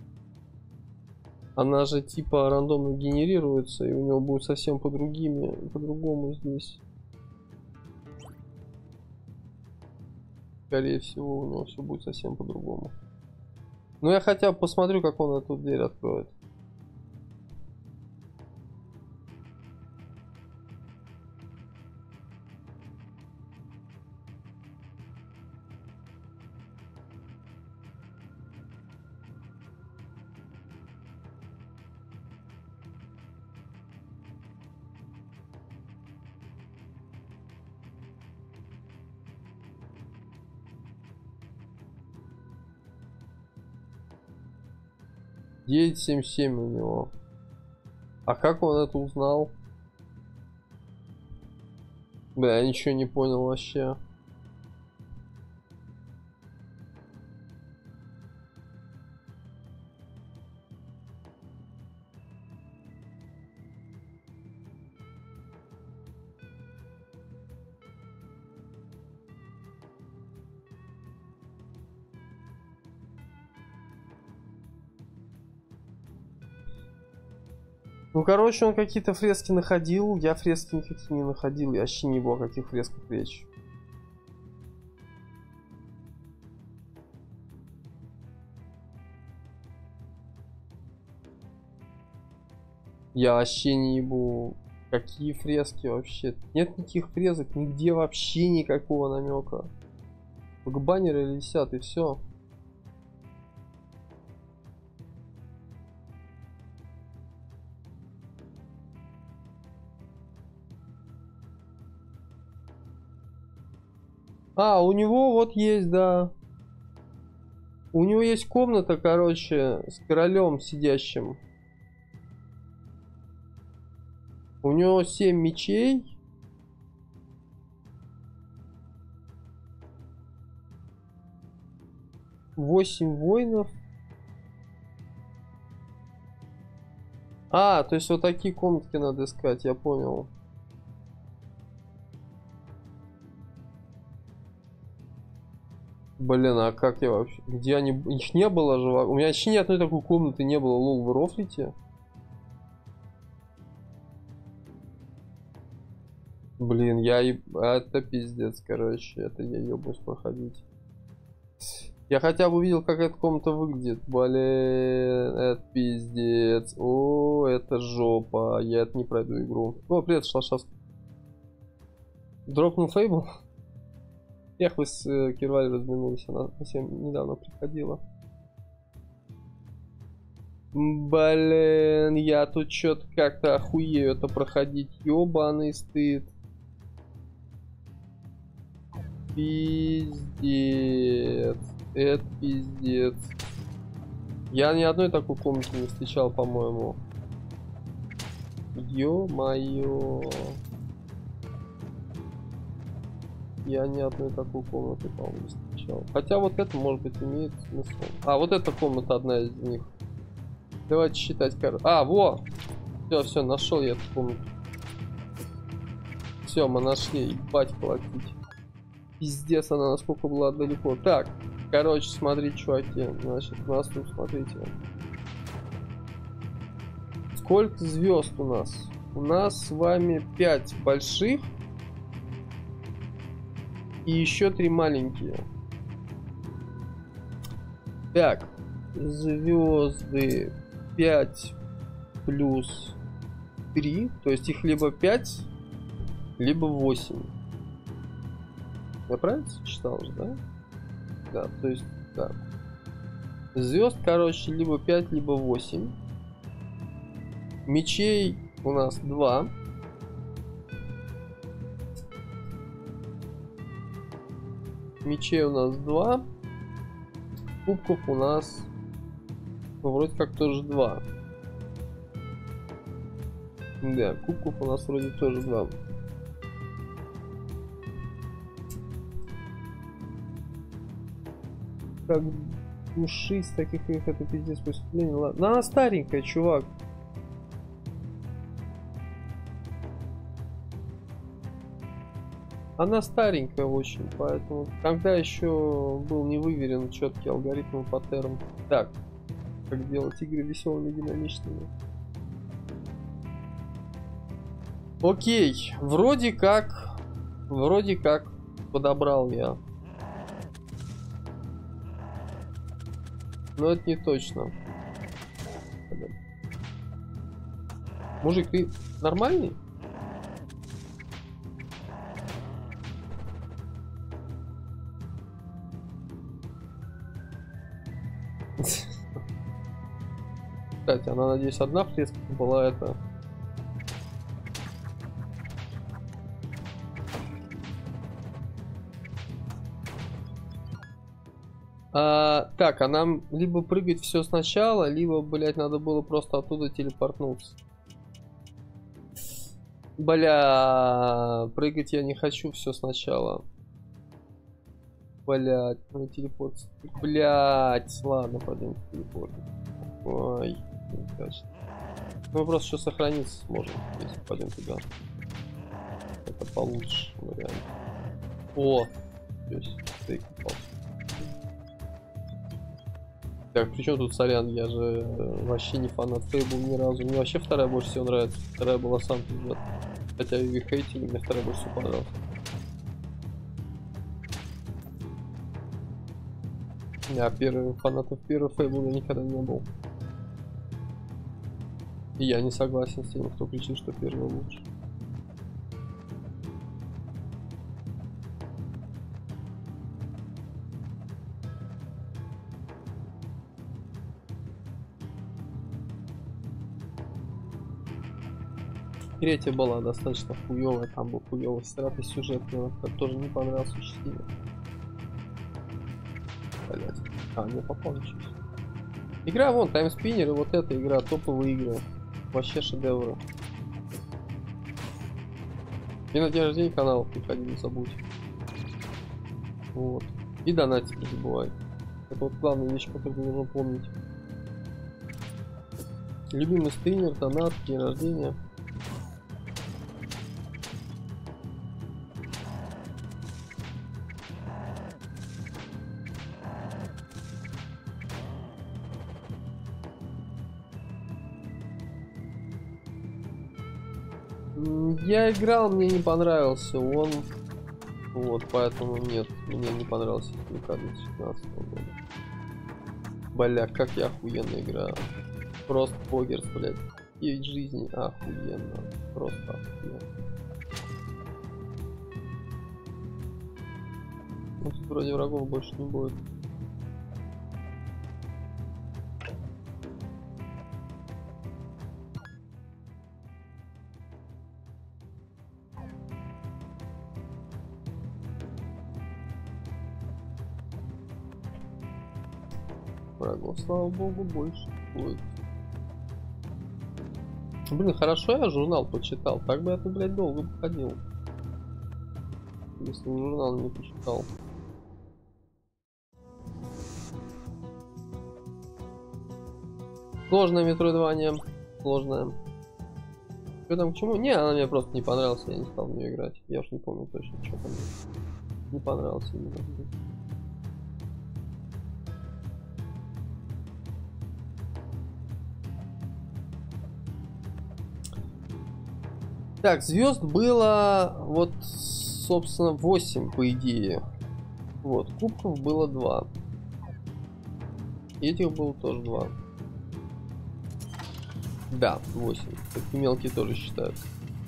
Она же типа рандомно генерируется, и у него будет совсем по другими, по-другому здесь. Скорее всего, у него все будет совсем по-другому. Ну, я хотя бы посмотрю, как он эту дверь откроет. девять семь семь у него. А как он это узнал? Бля, я ничего не понял вообще. Ну, короче, он какие-то фрески находил. Я фрески никакие не находил. Я вообще не было, о каких фресках речь. Я вообще не ебу, Какие фрески вообще? Нет никаких фресок, нигде вообще никакого намека. Только баннеры висят и все. А, у него вот есть, да. У него есть комната, короче, с королем сидящим. У него семь мечей. восемь воинов. А, то есть вот такие комнатки надо искать, я понял. Блин, а как я вообще... Где они... Их не было же... У меня вообще ни одной такой комнаты не было. Лол, вы рофлите? Блин, я... И... Это пиздец, короче. Это я ебнусь проходить. Я хотя бы увидел, как эта комната выглядит. Блин, это пиздец. О, это жопа. Я это не пройду игру. О, привет, Шлашас. Дропнул фейбл? Эх, вы с э, Кирваль разминулись, она совсем недавно приходила. Блин, я тут что-то как-то охуею это проходить. Ёбаный стыд. Пиздец. Это пиздец. Я ни одной такой комнаты не встречал, по-моему. Ё-моё. Я ни одной такой комнаты, по-моему, не встречал. Хотя вот это, может быть, имеет смысл. А, вот эта комната одна из них. Давайте считать карту. А, во! Все, все, нашел я эту комнату. Все, мы нашли. Ебать колотить. Пиздец, она насколько была далеко. Так, короче, смотрите, чуваки. Значит, у нас тут, смотрите. Сколько звезд у нас? У нас с вами пять больших. И еще три маленькие. Так, звезды пять плюс три. То есть их либо пять, либо восемь. Я правильно читал же, да? Да, то есть так. Звезд, короче, либо пять, либо восемь. Мечей у нас два. Мечей у нас два. Кубков у нас, ну, вроде как тоже два. Да, кубков у нас вроде тоже два. Как души с таких их, это пиздец преступление. Ладно, она старенькая, чувак. Она старенькая очень, поэтому когда еще был не выверен четкий алгоритм паттерн. Так, как делать игры веселыми, динамичными. Окей, вроде как, вроде как подобрал я. Но это не точно. Мужик, ты нормальный? Кстати, она, надеюсь, одна фреска была это. А, так, а нам либо прыгать все сначала, либо, блять, надо было просто оттуда телепортнуться. Бля, прыгать я не хочу все сначала. Блять, ну телепорт. Блять, ладно, пойдем телепорт. Ой, неудачно. Мы просто еще сохраниться сможем, если пойдем туда. Это получше вариант. О, здесь стейк упал. Так, причем тут сорян, я же вообще не фанат Фейбл ни разу. Мне вообще вторая больше всего нравится. Вторая была сам пиздец. Хотя и хейтили, мне вторая больше всего понравилась. Я первый фанатов первого Фейбла никогда не был. И я не согласен с теми, кто кричит, что первый лучше. Третья была достаточно хуёвая, там был хуёвый сценарий, сюжет, мне он тоже не понравился очень сильно. Блять. А, не попал ничего. Игра вон, таймспиннер, и вот эта игра, топовые игры. Вообще шедевры. И на день рождения канала приходи, не забудь. Вот. И донатить не забывай. Это вот главная вещь, которую ты должен помнить. Любимый стример, донат, день рождения. Я играл, мне не понравился он. Вот, поэтому нет, мне не понравился две тысячи шестнадцатого года. Бля, как я охуенно играю. Просто Погерс, блядь. девять жизней, охуенно. Просто охуенно. Ну, тут вроде врагов больше не будет. Врагов, слава богу, больше будет. Блин, хорошо я журнал почитал. Так бы я тут, блядь, долго бы ходил. Если бы журнал не почитал. Сложное метроидвания. Сложное. Что там к чему? Не, она мне просто не понравилась, я не стал в нее играть. Я уж не помню точно, что там. Не понравился именно. Так, звезд было вот, собственно, восемь по идее. Вот, кубков было два. И этих было тоже два. Да, восемь. Такие мелкие тоже считаются.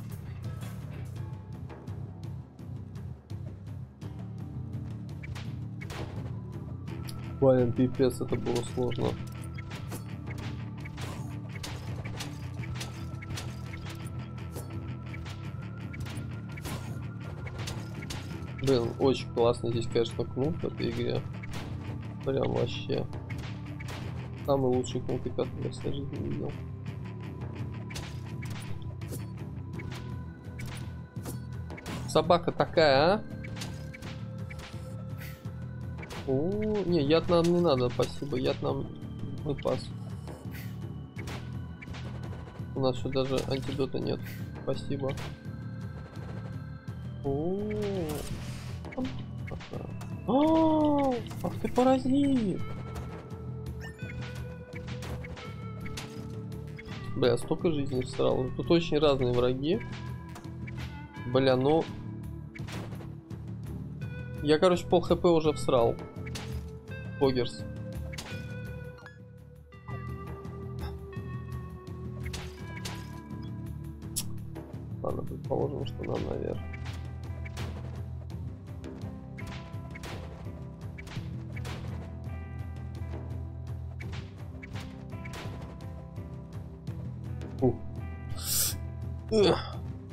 Блин, пипец, это было сложно. Блин, очень классно здесь, конечно, кнут в этой игре. Прям вообще. Самый лучший кнут, который я в своей жизни видел. Собака такая, а? О, не, яд нам не надо, спасибо. Яд нам не пас. У нас еще даже антидота нет. Спасибо. О, О, ах ты паразит! Бля, столько жизней всрал. Тут очень разные враги. Бля, ну... Я, короче, пол хп уже всрал. Погерс. Ладно, предположим, что нам наверх. Фу. Ugh.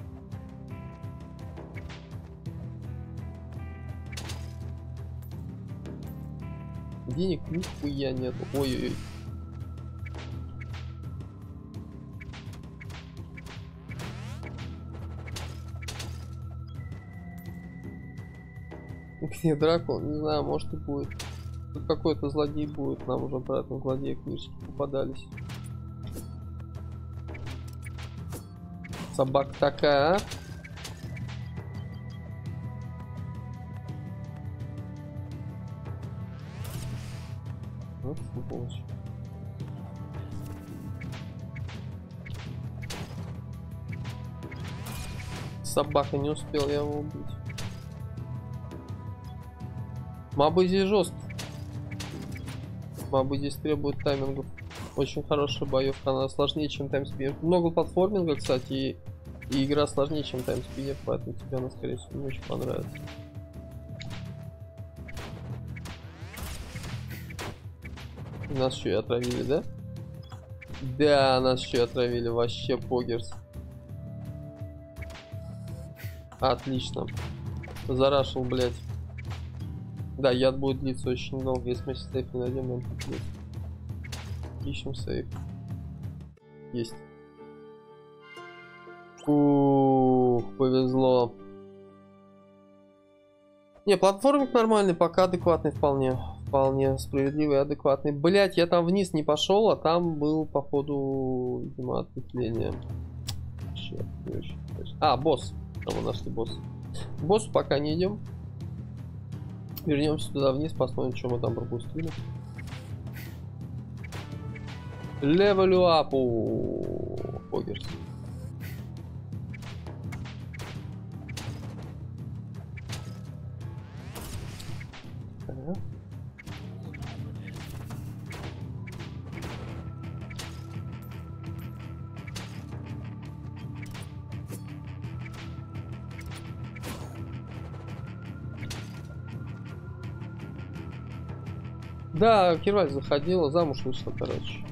Денег нихуя нету. Ой-ой-ой. Где Дракула? Не знаю, может и будет. Тут какой-то злодей будет. Нам уже про этого злодея книжки попадались. Собака такая, а? Вот сволочь. Собака, не успел я его убить. Мобы здесь жестко. Мобы здесь требуют таймингов. Очень хорошая боевка, она сложнее, чем таймспиннер. Много платформинга, кстати, и, и игра сложнее, чем таймспиннер, поэтому тебе она, скорее всего, не очень понравится. Нас еще и отравили, да? Да, нас еще и отравили, вообще Погерс. Отлично. Зарашил, блядь. Да, яд будет длиться очень долго, если мы сейф не найдем, нам будет. Ищем сейф. Есть. Ух, повезло. Не, платформик нормальный, пока адекватный вполне. Вполне справедливый и адекватный. Блять, я там вниз не пошел, а там был, походу, видимо, ответвление. Черт, не очень. А, босс. Там мы нашли босс. К боссу пока не идем. Вернемся туда вниз, посмотрим, что мы там пропустили. Левелю апу. Погерс. Ага. Да, Кирваль заходила, замуж вышла, короче.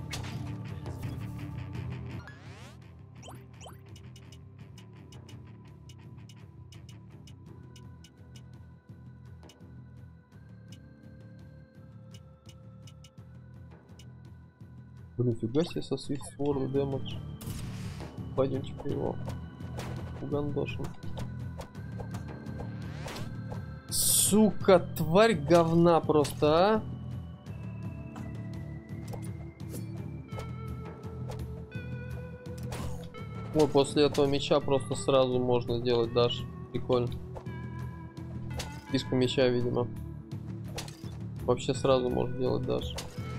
Блин, фига себе со Swift Sword Damage. Пойдемте-ка его угандошим. Сука, тварь говна просто, а? Ой, после этого меча просто сразу можно сделать даш. Прикольно. Фишка меча, видимо. Вообще сразу можно делать даш.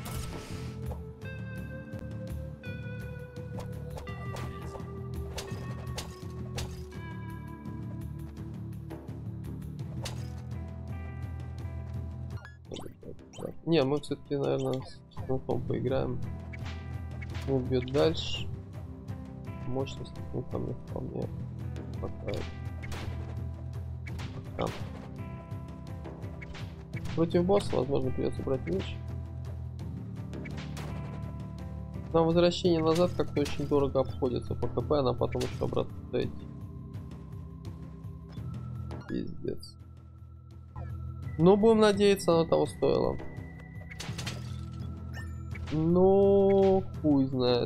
Не, мы все-таки, наверное, с нутом поиграем. Он бьет дальше. Мощность нута мне вполне хватает. Пока. Против босса, возможно, придется брать меч. На возвращение назад как-то очень дорого обходится по КП, а потом еще обратно дойти. Пиздец. Ну, будем надеяться, оно того стоило. Ну, хуй знает.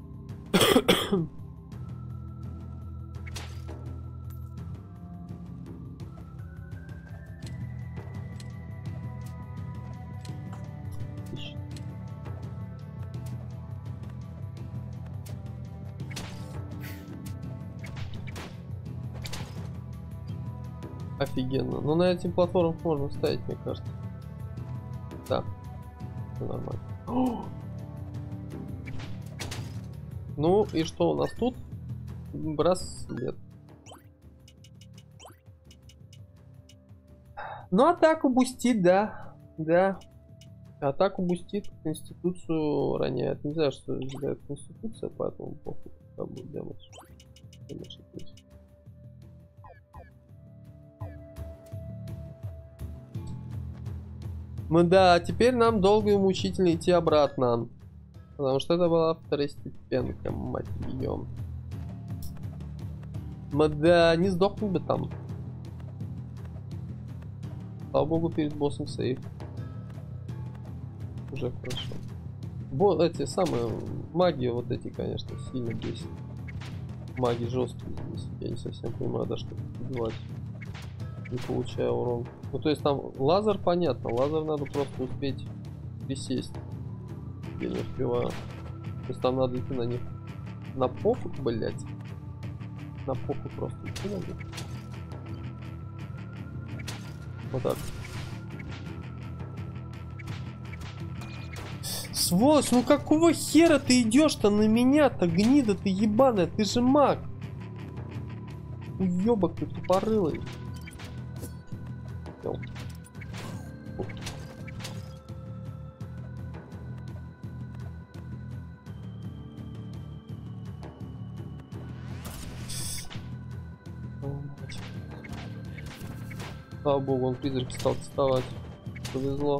Офигенно. Но на этих платформах можно ставить, мне кажется. Да. Все нормально. О! Ну и что у нас тут? Браслет. Ну, атаку бустит, да. Да. Атаку бустит, конституцию роняет. Не знаю, что излагает конституция, поэтому похуй, как будет делать. Мы, да, теперь нам долго и мучительно идти обратно. Потому что это была второстепенка, мать ее. Мы, да, не сдохнем бы там. Слава богу, перед боссом сейф. Уже хорошо. Бо эти самые маги, вот эти, конечно, сильно бесит. Маги жесткие здесь. Я не совсем понимаю, да, что убивать. Не получая урон. Ну, то есть там лазер, понятно. Лазер надо просто успеть присесть. Я не успеваю. То есть там надо идти на них. На попу, блять. На попу просто идти надо. Вот так. Сволочь, ну какого хера ты идешь-то на меня-то, гнида ты ебаная, ты же маг. Уёбок ты тупорылый. Слава богу, он призрак стал вставать. Повезло.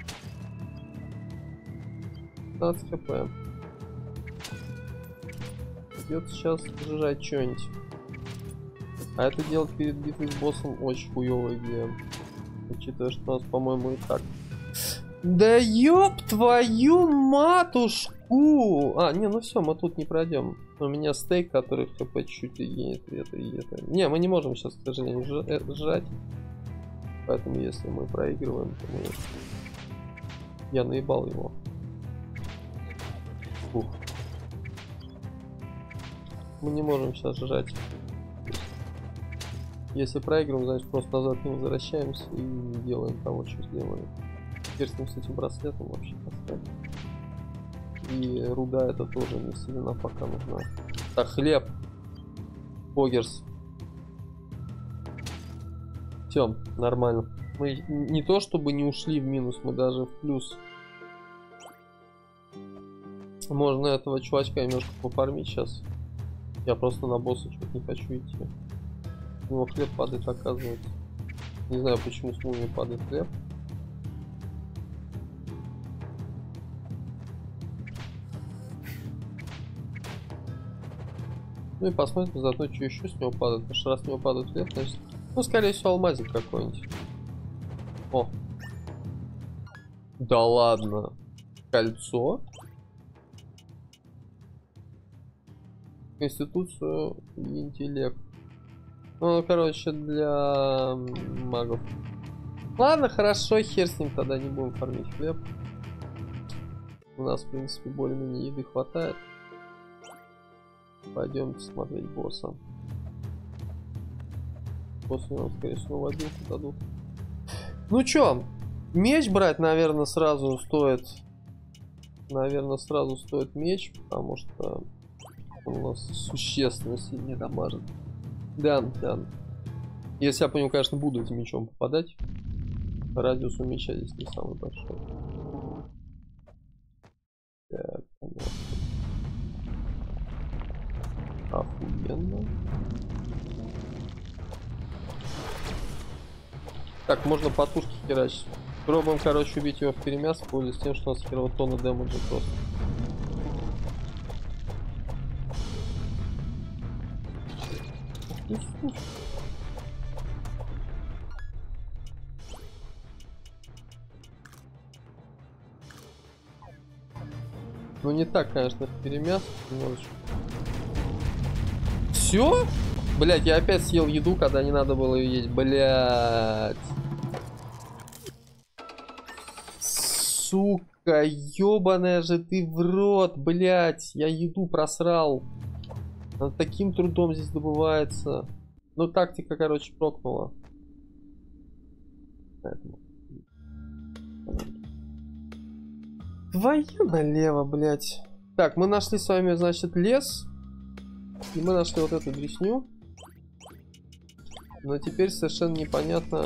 пятнадцать хп. Придется сейчас сжать что-нибудь. А это делать перед битвой с боссом очень хуёвая идея. Учитывая, что у нас, по-моему, и так. Да ёб твою матушку! А, не, ну все, мы тут не пройдем. У меня стейк, который хп чуть-чуть и это, и это. Не, мы не можем сейчас, к сожалению, сжать. Поэтому если мы проигрываем, то мы... Я наебал его. Ух. Мы не можем сейчас сжать. Если проигрываем, значит просто назад не возвращаемся и делаем того, что сделали. Теперь с этим браслетом вообще поставить. И руда это тоже не сильно пока нужна. Так, хлеб. Богерс. Все, нормально. Мы не то чтобы не ушли в минус, мы даже в плюс. Можно этого чувачка немножко пофармить сейчас. Я просто на босса что-то не хочу идти. У него хлеб падает, оказывается. Не знаю, почему с мумией падает хлеб. Ну и посмотрим заодно, что еще с него падает. Потому что раз с него падает хлеб, значит... Ну, скорее всего, алмазик какой-нибудь. О. Да ладно. Кольцо. Конституцию и интеллект. Ну, короче, для магов. Ладно, хорошо, хер с ним, тогда не будем фармить хлеб. У нас, в принципе, более-менее еды хватает. Пойдемте смотреть босса. После нам, скорее всего, в обилку дадут. Ну чё, меч брать, наверное, сразу стоит. Наверное, сразу стоит меч, потому что он у нас существенно сильнее дамажит. Да, да. Если я по нему, конечно, буду этим мечом попадать. Радиус у меча здесь не самый большой. Так, понятно. Охуенно. Так, можно потушки херачить. Пробуем, короче, убить его в перемяс, пользуясь тем, что у нас первого тонна дэмэджа просто. Ну не так, конечно, в перемяс. Все? Блять, я опять съел еду, когда не надо было ее есть. Блять. Сука, ёбаная же ты в рот, блять. Я еду просрал. Она таким трудом здесь добывается. Ну, тактика, короче, прокнула. Поэтому. Твою налево, блять. Так, мы нашли с вами, значит, лес. И мы нашли вот эту дресню. Но теперь совершенно непонятно.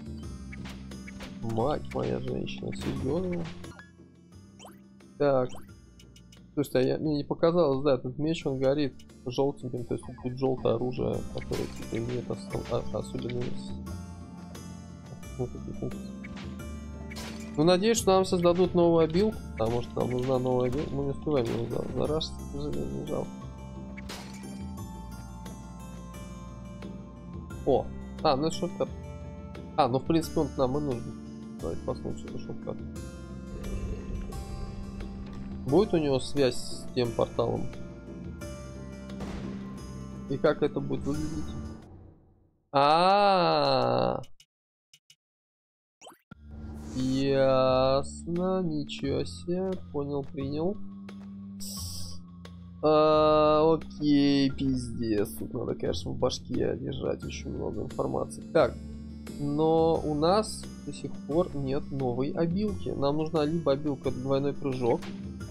Мать моя женщина, серьезно? Так. Слушайте, а я, мне не показалось, да, этот меч, он горит желтеньким, то есть тут желтое оружие, которое типа имеет особенность. Ну, надеюсь, что нам создадут новую обилку, потому что нам нужна новая обилка. Мы не успеваем его зарашить, к сожалению, жалко. О, а, ну это шорткат. А, ну в принципе он нам и нужен. Давайте посмотрим, что это шорткат. Будет у него связь с тем порталом? И как это будет выглядеть? А, -а, -а. Ясно, ничего себе, понял, принял. А, окей, пиздец. Тут надо, конечно, в башке держать очень много информации. Так, но у нас до сих пор нет новой обилки. Нам нужна либо обилка двойной прыжок,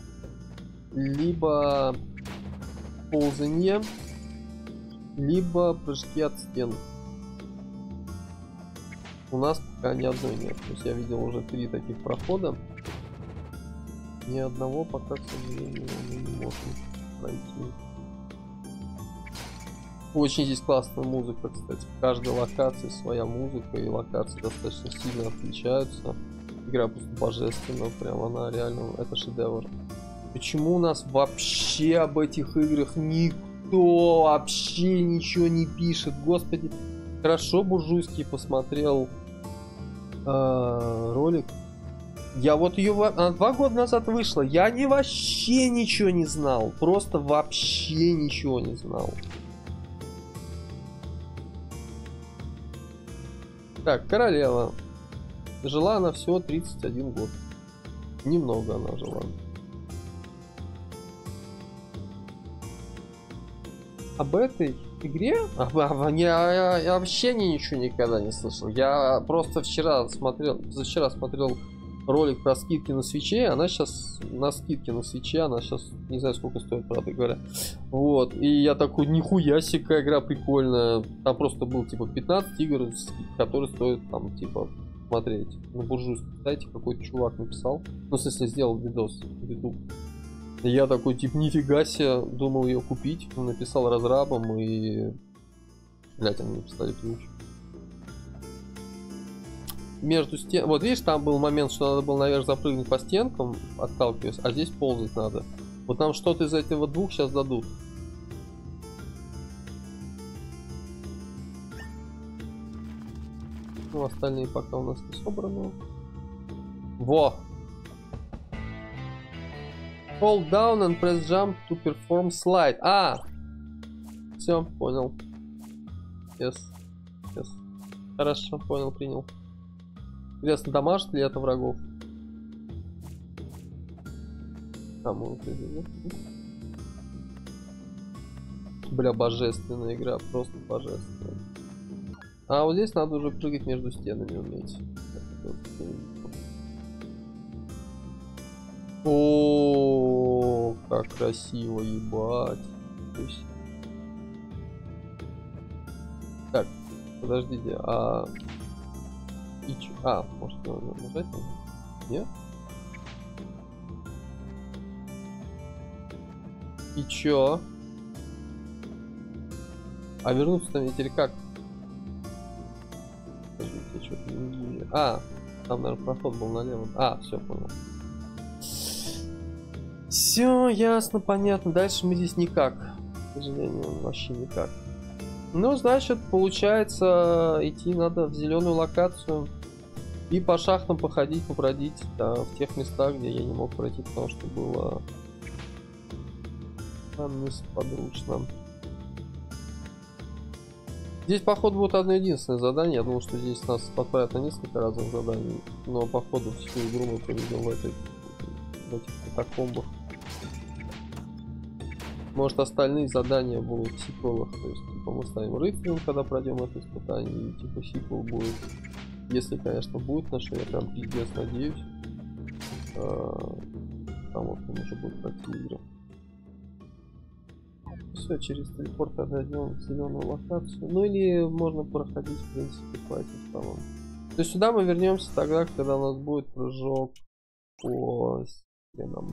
либо ползанье, либо прыжки от стен. У нас пока ни одной нет. То есть я видел уже три таких прохода. Ни одного пока, к сожалению, мы не можем пройти. Очень здесь классная музыка, кстати. В каждой локации своя музыка, и локации достаточно сильно отличаются. Игра просто божественная, прям она реально, это шедевр. Почему у нас вообще об этих играх никто Никто вообще ничего не пишет, господи. Хорошо, Буржуйский посмотрел э, ролик. Я вот ее... Она два года назад вышла. Я не вообще ничего не знал. Просто вообще ничего не знал. Так, королева. Жила она всего тридцать один год. Немного она жила. Об этой игре? А, а, я, я, я вообще ничего никогда не слышал. Я просто вчера смотрел, позавчера смотрел ролик про скидки на свече. Она сейчас на скидке на свече. Она сейчас не знаю сколько стоит, правда говоря. Вот. И я такой, нихуя себе, какая игра прикольная. Там просто был типа пятнадцать игр, которые стоят там типа смотреть. На буржуйском сайте какой-то чувак написал. Ну, в смысле, сделал видос в YouTube. И я такой, типа, нифига себе, думал ее купить. Он написал разрабом и... Блять, они написали ключ. Между стен... Вот видишь, там был момент, что надо было наверх запрыгнуть по стенкам, отталкиваясь, а здесь ползать надо. Вот нам что-то из этого двух сейчас дадут. Ну, остальные пока у нас не собраны. Во! Hold down and press jump to perform slide. А! Все, понял. Yes. Yes. Хорошо, понял, принял. Интересно, дамажит ли это врагов? А, может, бля, божественная игра, просто божественная. А вот здесь надо уже прыгать между стенами уметь. О, как красиво, ебать. Так, подождите, а... И чё? А, может надо нажать? Нет? И чё? А вернуться там ведь или как? Подождите, что-то не... А, там, наверное, проход был налево. А, все, понял. Все ясно, понятно. Дальше мы здесь никак. К сожалению, вообще никак. Ну, значит, получается, идти надо в зеленую локацию и по шахтам походить, побродить, да, в тех местах, где я не мог пройти, потому что было там несподручно. Здесь, походу, будет одно единственное задание. Я думал, что здесь нас подправят на несколько разных заданий, но, походу, всю игру мы проведем в этой в этих катакомбах. Может, остальные задания будут в сиквелах, то есть типа мы станем рыцарем, когда пройдем это испытание, и типа сиквел будет, если, конечно, будет, на что я прям пиздец надеюсь, а, там вот он уже будет пройти игры. Все, через телепорт отойдем в зеленую локацию, ну или можно проходить, в принципе, по этим самым. То есть сюда мы вернемся тогда, когда у нас будет прыжок по стенам.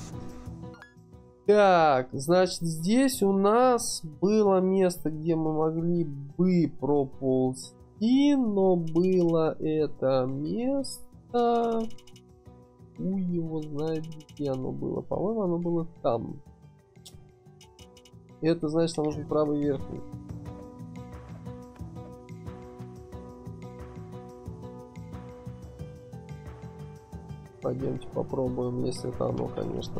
Так, значит, здесь у нас было место, где мы могли бы проползти, но было это место... У его знает, где оно было. По-моему, оно было там. Это значит, нам нужен правый верхний. Пойдемте попробуем, если это оно, конечно.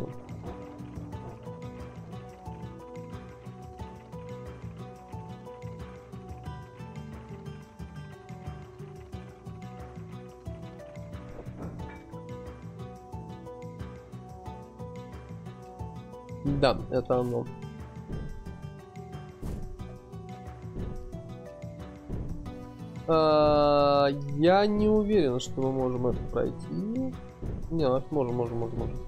Да, это оно. А, я не уверен, что мы можем это пройти. Не, можем, можем, можем, можем.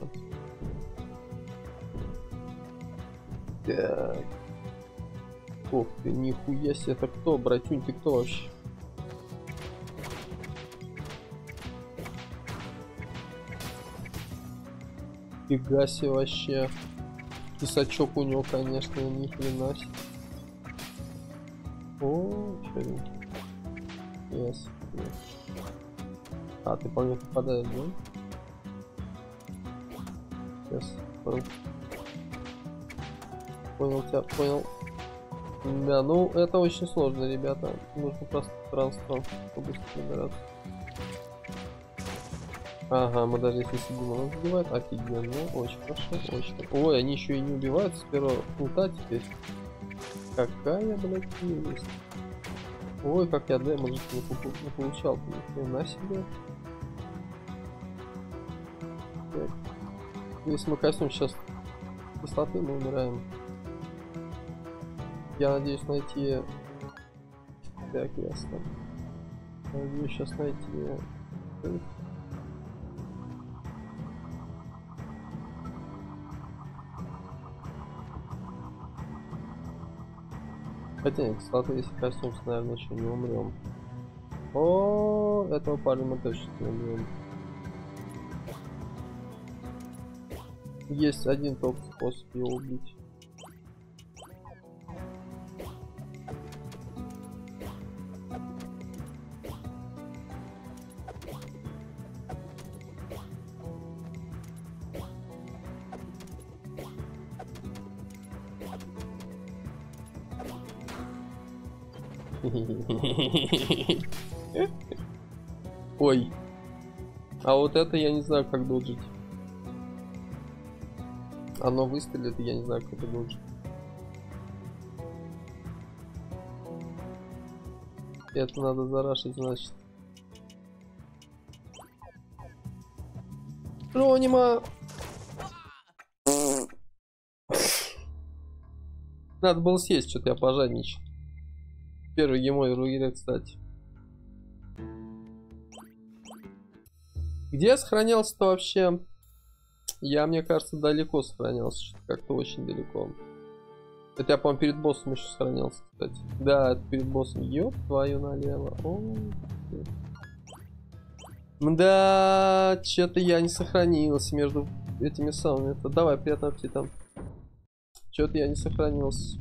Так. Ох ты, нихуя себе, это кто, братюнь, ты кто вообще? Фига себе вообще. Писачок у него, конечно, ни хрена себе. О, черненький. Yes, yes. А, ты по мне попадаешь, да? Yes. Понял тебя, понял. Да, ну это очень сложно, ребята. Нужно просто транспорт, чтобы собираться. Ага, мы даже если сидим, он убивает. Офигенно, очень хорошо, очень хорошо. Ой, они еще и не убивают с первого пункта теперь. Какая, блядь, милость. Ой, как я дэмэдж не, не получал. Ни хрена себе. Так. Если мы коснем сейчас кислоты, мы умираем. Я надеюсь найти... Так, ясно. Надеюсь сейчас найти... Хотя нет, кислоты, если коснемся, наверное, еще не умрем. О, этого парня мы точно не умрем. Есть один только способ его убить. Ой. А вот это я не знаю, как доджить. Оно выстрелит, и я не знаю, как это доджить. Это надо зарашить, значит. Ронима! Надо было съесть, что-то я пожадничал. Первый гемой ругеля, кстати. Где я сохранялся-то вообще? Я, мне кажется, далеко сохранялся. Что-то как-то очень далеко. Это я, по-моему, перед боссом еще сохранялся, кстати. Да, это перед боссом. Ёб твою налево. О, да, что-то я не сохранился между этими самыми. Это, давай, приятного аппетита. Что-то я не сохранился.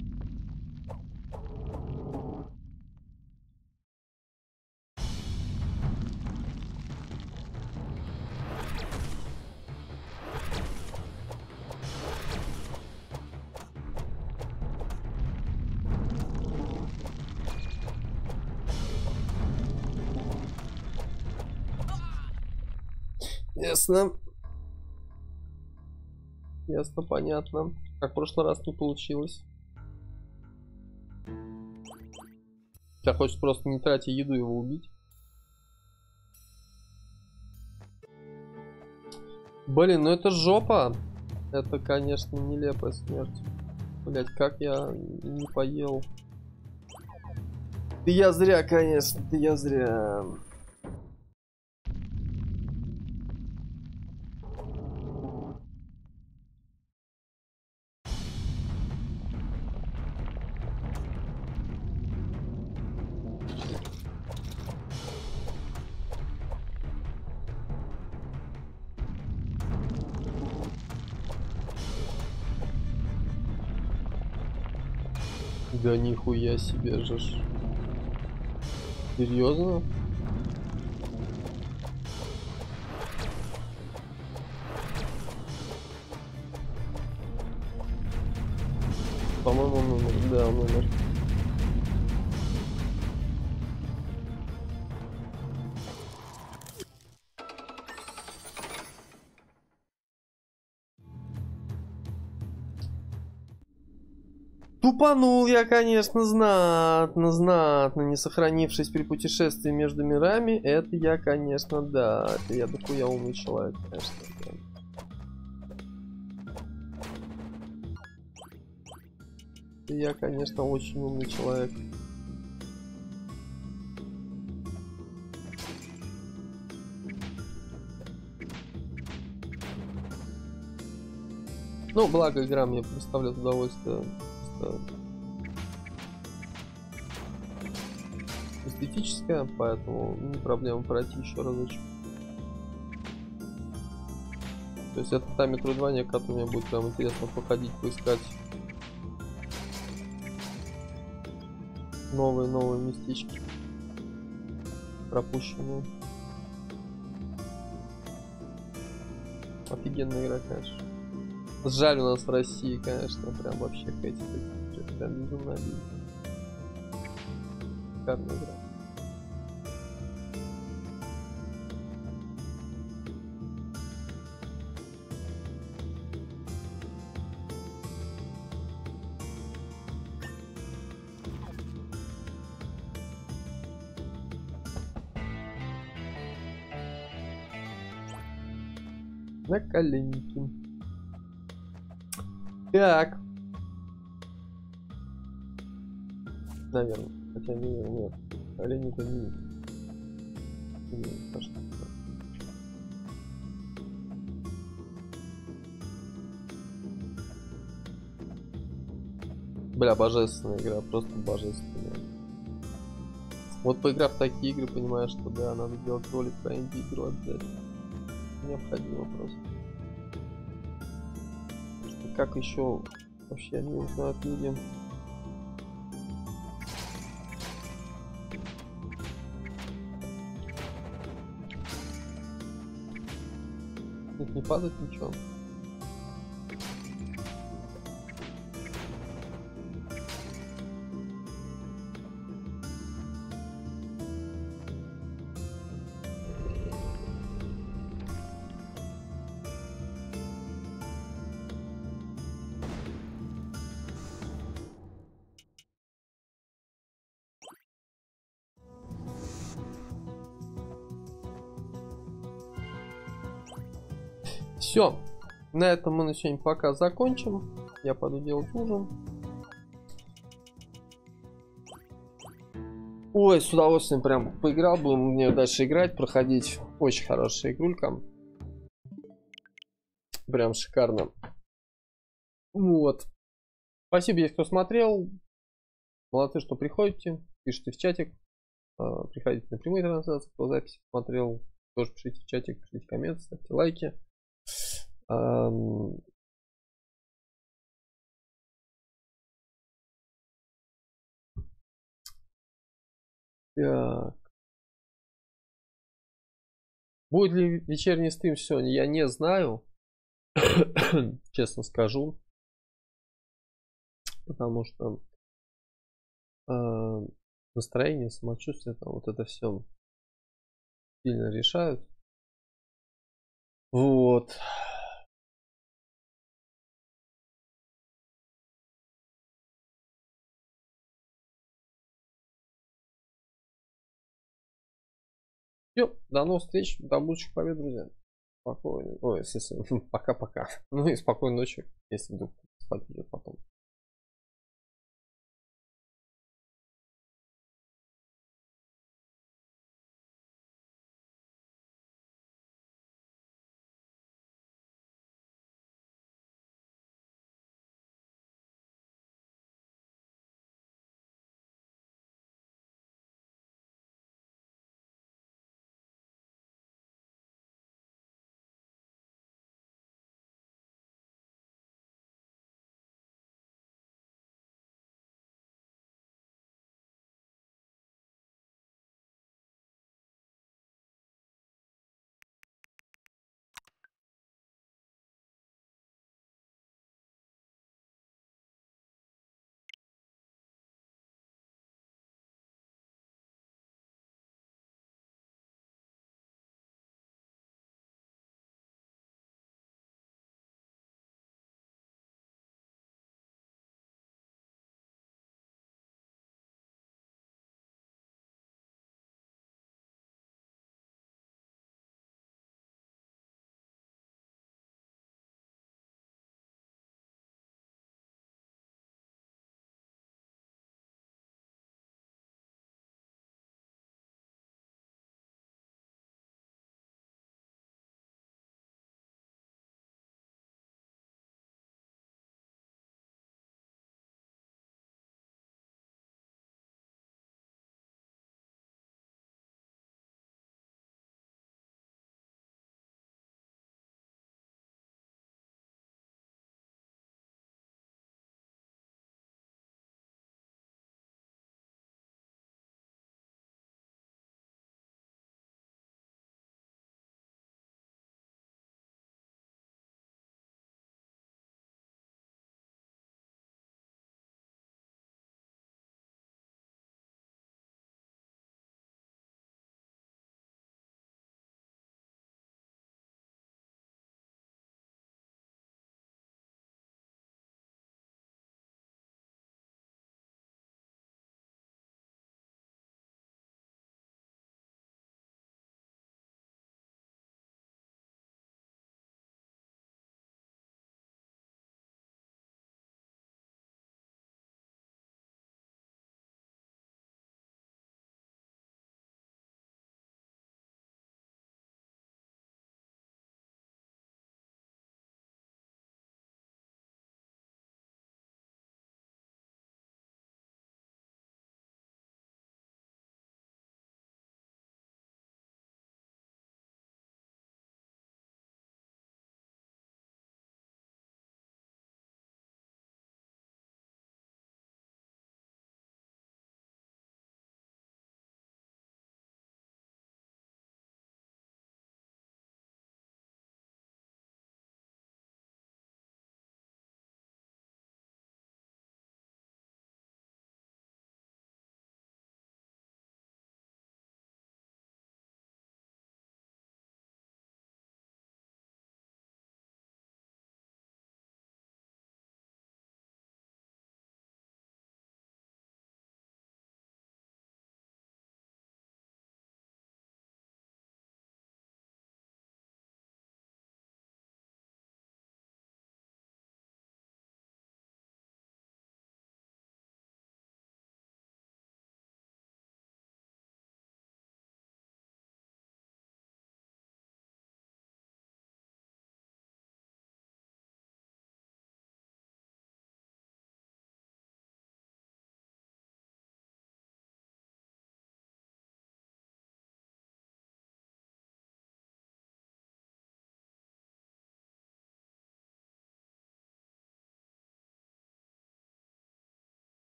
Ясно. Ясно, понятно. Как в прошлый раз не получилось. Я хочешь просто не тратя еду его убить. Блин, ну это жопа. Это, конечно, нелепая смерть. Блять, как я не поел. Ты я зря, конечно, ты я зря. Да нихуя себе же. Серьезно? По-моему, он умер. Да, он умер. Тупанул я, конечно, знатно, знатно, не сохранившись при путешествии между мирами. Это я, конечно, да. Это я дохуя умный человек, конечно. Да. Это я, конечно, очень умный человек. Ну, благо игра мне представляет удовольствие. Эстетическая, поэтому не проблема пройти еще разочек. То есть это та метроидвания, которая мне будет прям интересно походить, поискать новые новые местечки пропущенные. Офигенная игра, конечно. Жаль, у нас в России, конечно, прям вообще эти прям безумно обидно. Шикарная игра. На коленники. Так. Наверное. Хотя не, нет. Колени это не. Не, кажется. Бля, божественная игра, просто божественная. Вот поиграв в такие игры, понимаешь, что да, надо делать ролик про инди-игру обязательно. Необходимо просто. Что, как еще вообще не узнают люди. Их не падает ничего. Все, на этом мы на сегодня пока закончим. Я пойду делать ужин. Ой, с удовольствием прям поиграл, будем в нее дальше играть, проходить. Очень хорошая игрулька. Прям шикарно. Вот. Спасибо, если кто смотрел. Молодцы, что приходите, пишите в чатик. Приходите на прямые трансляции, кто запись смотрел. Тоже пишите в чатик, пишите комменты, ставьте лайки. Um... Так. Будет ли вечерний стрим сегодня, я не знаю. Честно скажу. Потому что э, настроение, самочувствие, там вот это все сильно решают. Вот. Все, до новых встреч, до будущих побед, друзья. Спокойно. Ой, естественно, пока-пока. Ну и спокойной ночи, если вдруг спать идет потом.